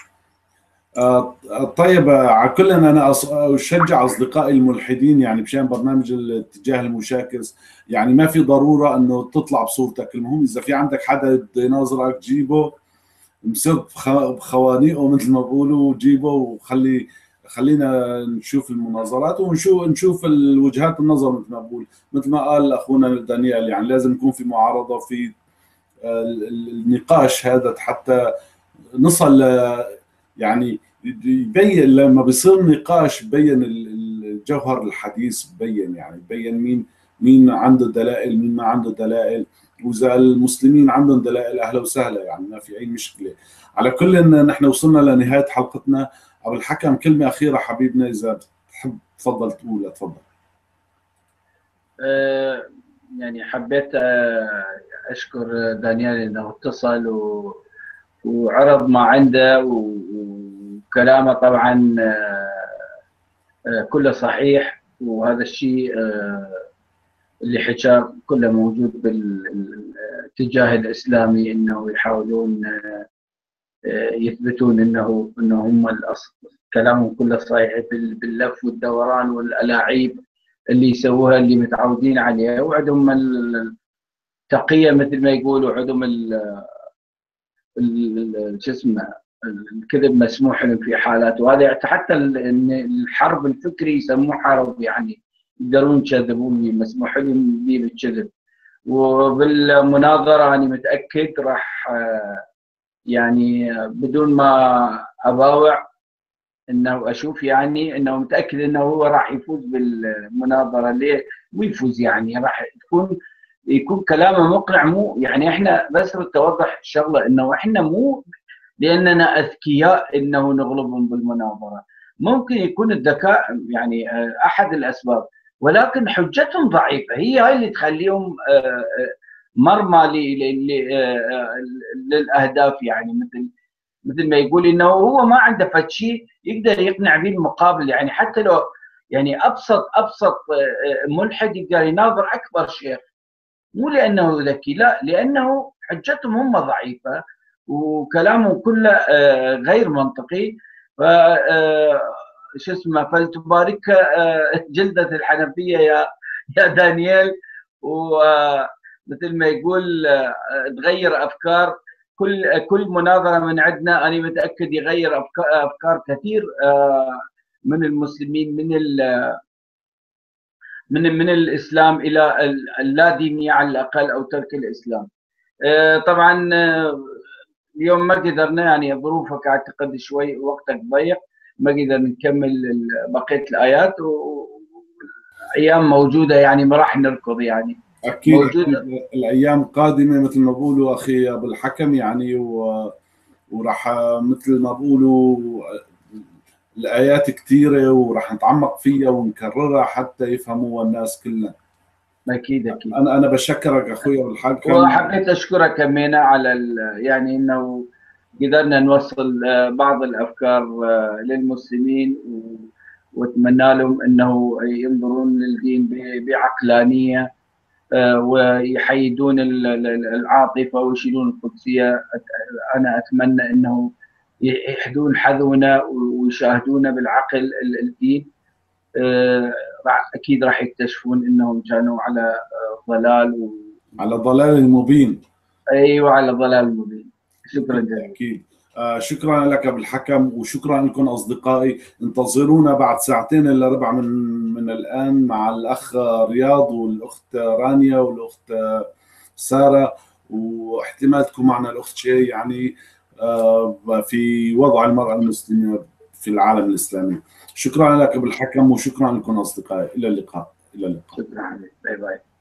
[SPEAKER 1] طيب على كل أنا أشجع أصدقائي الملحدين يعني بشان برنامج الاتجاه المشاكس، يعني ما في ضرورة أنه تطلع بصورتك. المهم إذا في عندك حدا بده يناظرك جيبه، مسك بخوانيقه مثل ما بقولوا، جيبه خلينا نشوف المناظرات ونشوف الوجهات النظر مثل ما بقول، مثل ما قال اخونا دانيال، يعني لازم يكون في معارضه في النقاش هذا حتى نصل يعني يبين. لما بيصير نقاش بين الجوهر الحديث، بين يعني بين مين عنده دلائل مين ما عنده دلائل، واذا المسلمين عندهم دلائل اهلا وسهلا، يعني ما في اي مشكله. على كل ان نحن وصلنا لنهايه حلقتنا. ابو الحكم كلمه اخيره حبيبنا اذا بتحب تفضل تقول. تفضل.
[SPEAKER 2] يعني حبيت اشكر دانيال انه اتصل وعرض ما عنده وكلامه طبعا كله صحيح، وهذا الشيء اللي حكاه كله موجود بالاتجاه الاسلامي، انه يحاولون يثبتون انه هم الاصل. كلامهم كله صحيح باللف والدوران والالاعيب اللي يسووها اللي متعودين عليها، وعندهم التقيه مثل ما يقولوا، عندهم شو اسمه الكذب مسموح لهم في حالات، وهذا حتى الحرب الفكري يسموه حرب، يعني يقدرون يكذبون، مسموح لهم بالكذب. وبالمناظره انا متاكد راح يعني بدون ما اباوع انه اشوف، يعني انه متاكد انه هو راح يفوز بالمناظره. ليه مو يفوز؟ يعني راح يكون كلامه مقنع. مو يعني احنا بس توضح الشغله انه احنا مو لاننا اذكياء انه نغلبهم بالمناظره، ممكن يكون الذكاء يعني احد الاسباب، ولكن حجتهم ضعيفه، هي هاي اللي تخليهم مرمى للاهداف. يعني مثل ما يقول انه هو ما عنده فد شيء يقدر يقنع به المقابل، يعني حتى لو يعني ابسط ملحد يقدر يناظر اكبر شيخ، مو لانه ذكي، لا، لانه حجتهم هم ضعيفه وكلامهم كله غير منطقي. ف شو اسمه، فلتبارك جلدة الحنفيه يا دانيال. ومثل ما يقول تغير افكار، كل مناظره من عندنا انا متاكد يغير افكار كثير من المسلمين من الاسلام الى اللادينيه على الاقل، او ترك الاسلام. طبعا اليوم ما قدرنا، يعني ظروفك اعتقد شوي وقتك ضيق، ما قدرنا نكمل بقيه الايات، وايام موجوده يعني ما راح نركض يعني.
[SPEAKER 1] اكيد الايام قادمه مثل ما بقولوا اخي ابو الحكم، يعني وراح مثل ما بقولوا الايات كثيره وراح نتعمق فيها ونكررها حتى يفهموها الناس كلها.
[SPEAKER 2] اكيد.
[SPEAKER 1] انا بشكرك اخوي ابو الحكم،
[SPEAKER 2] وحبيت اشكرك كمان على يعني انه قدرنا نوصل بعض الافكار للمسلمين، واتمنى لهم انه ينظرون للدين بعقلانيه ويحيدون العاطفه ويشيلون القدسيه. انا اتمنى انه يحدون حذونا ويشاهدون بالعقل الدين. اكيد راح يكتشفون انهم كانوا على ضلال
[SPEAKER 1] على ضلال مبين.
[SPEAKER 2] ايوه، على ضلال مبين. شكرا جزيلا.
[SPEAKER 1] اكيد. شكرا لك ابو الحكم، وشكرا لكم اصدقائي. انتظرونا بعد ساعتين الا ربع من الان مع الاخ رياض والاخت رانيا والاخت ساره، واحتمال تكون معنا الاخت شيء، يعني في وضع المراه المسلمه في العالم الاسلامي. شكرا لك ابو الحكم، وشكرا لكم اصدقائي. الى اللقاء.
[SPEAKER 2] شكرا عليك. باي باي.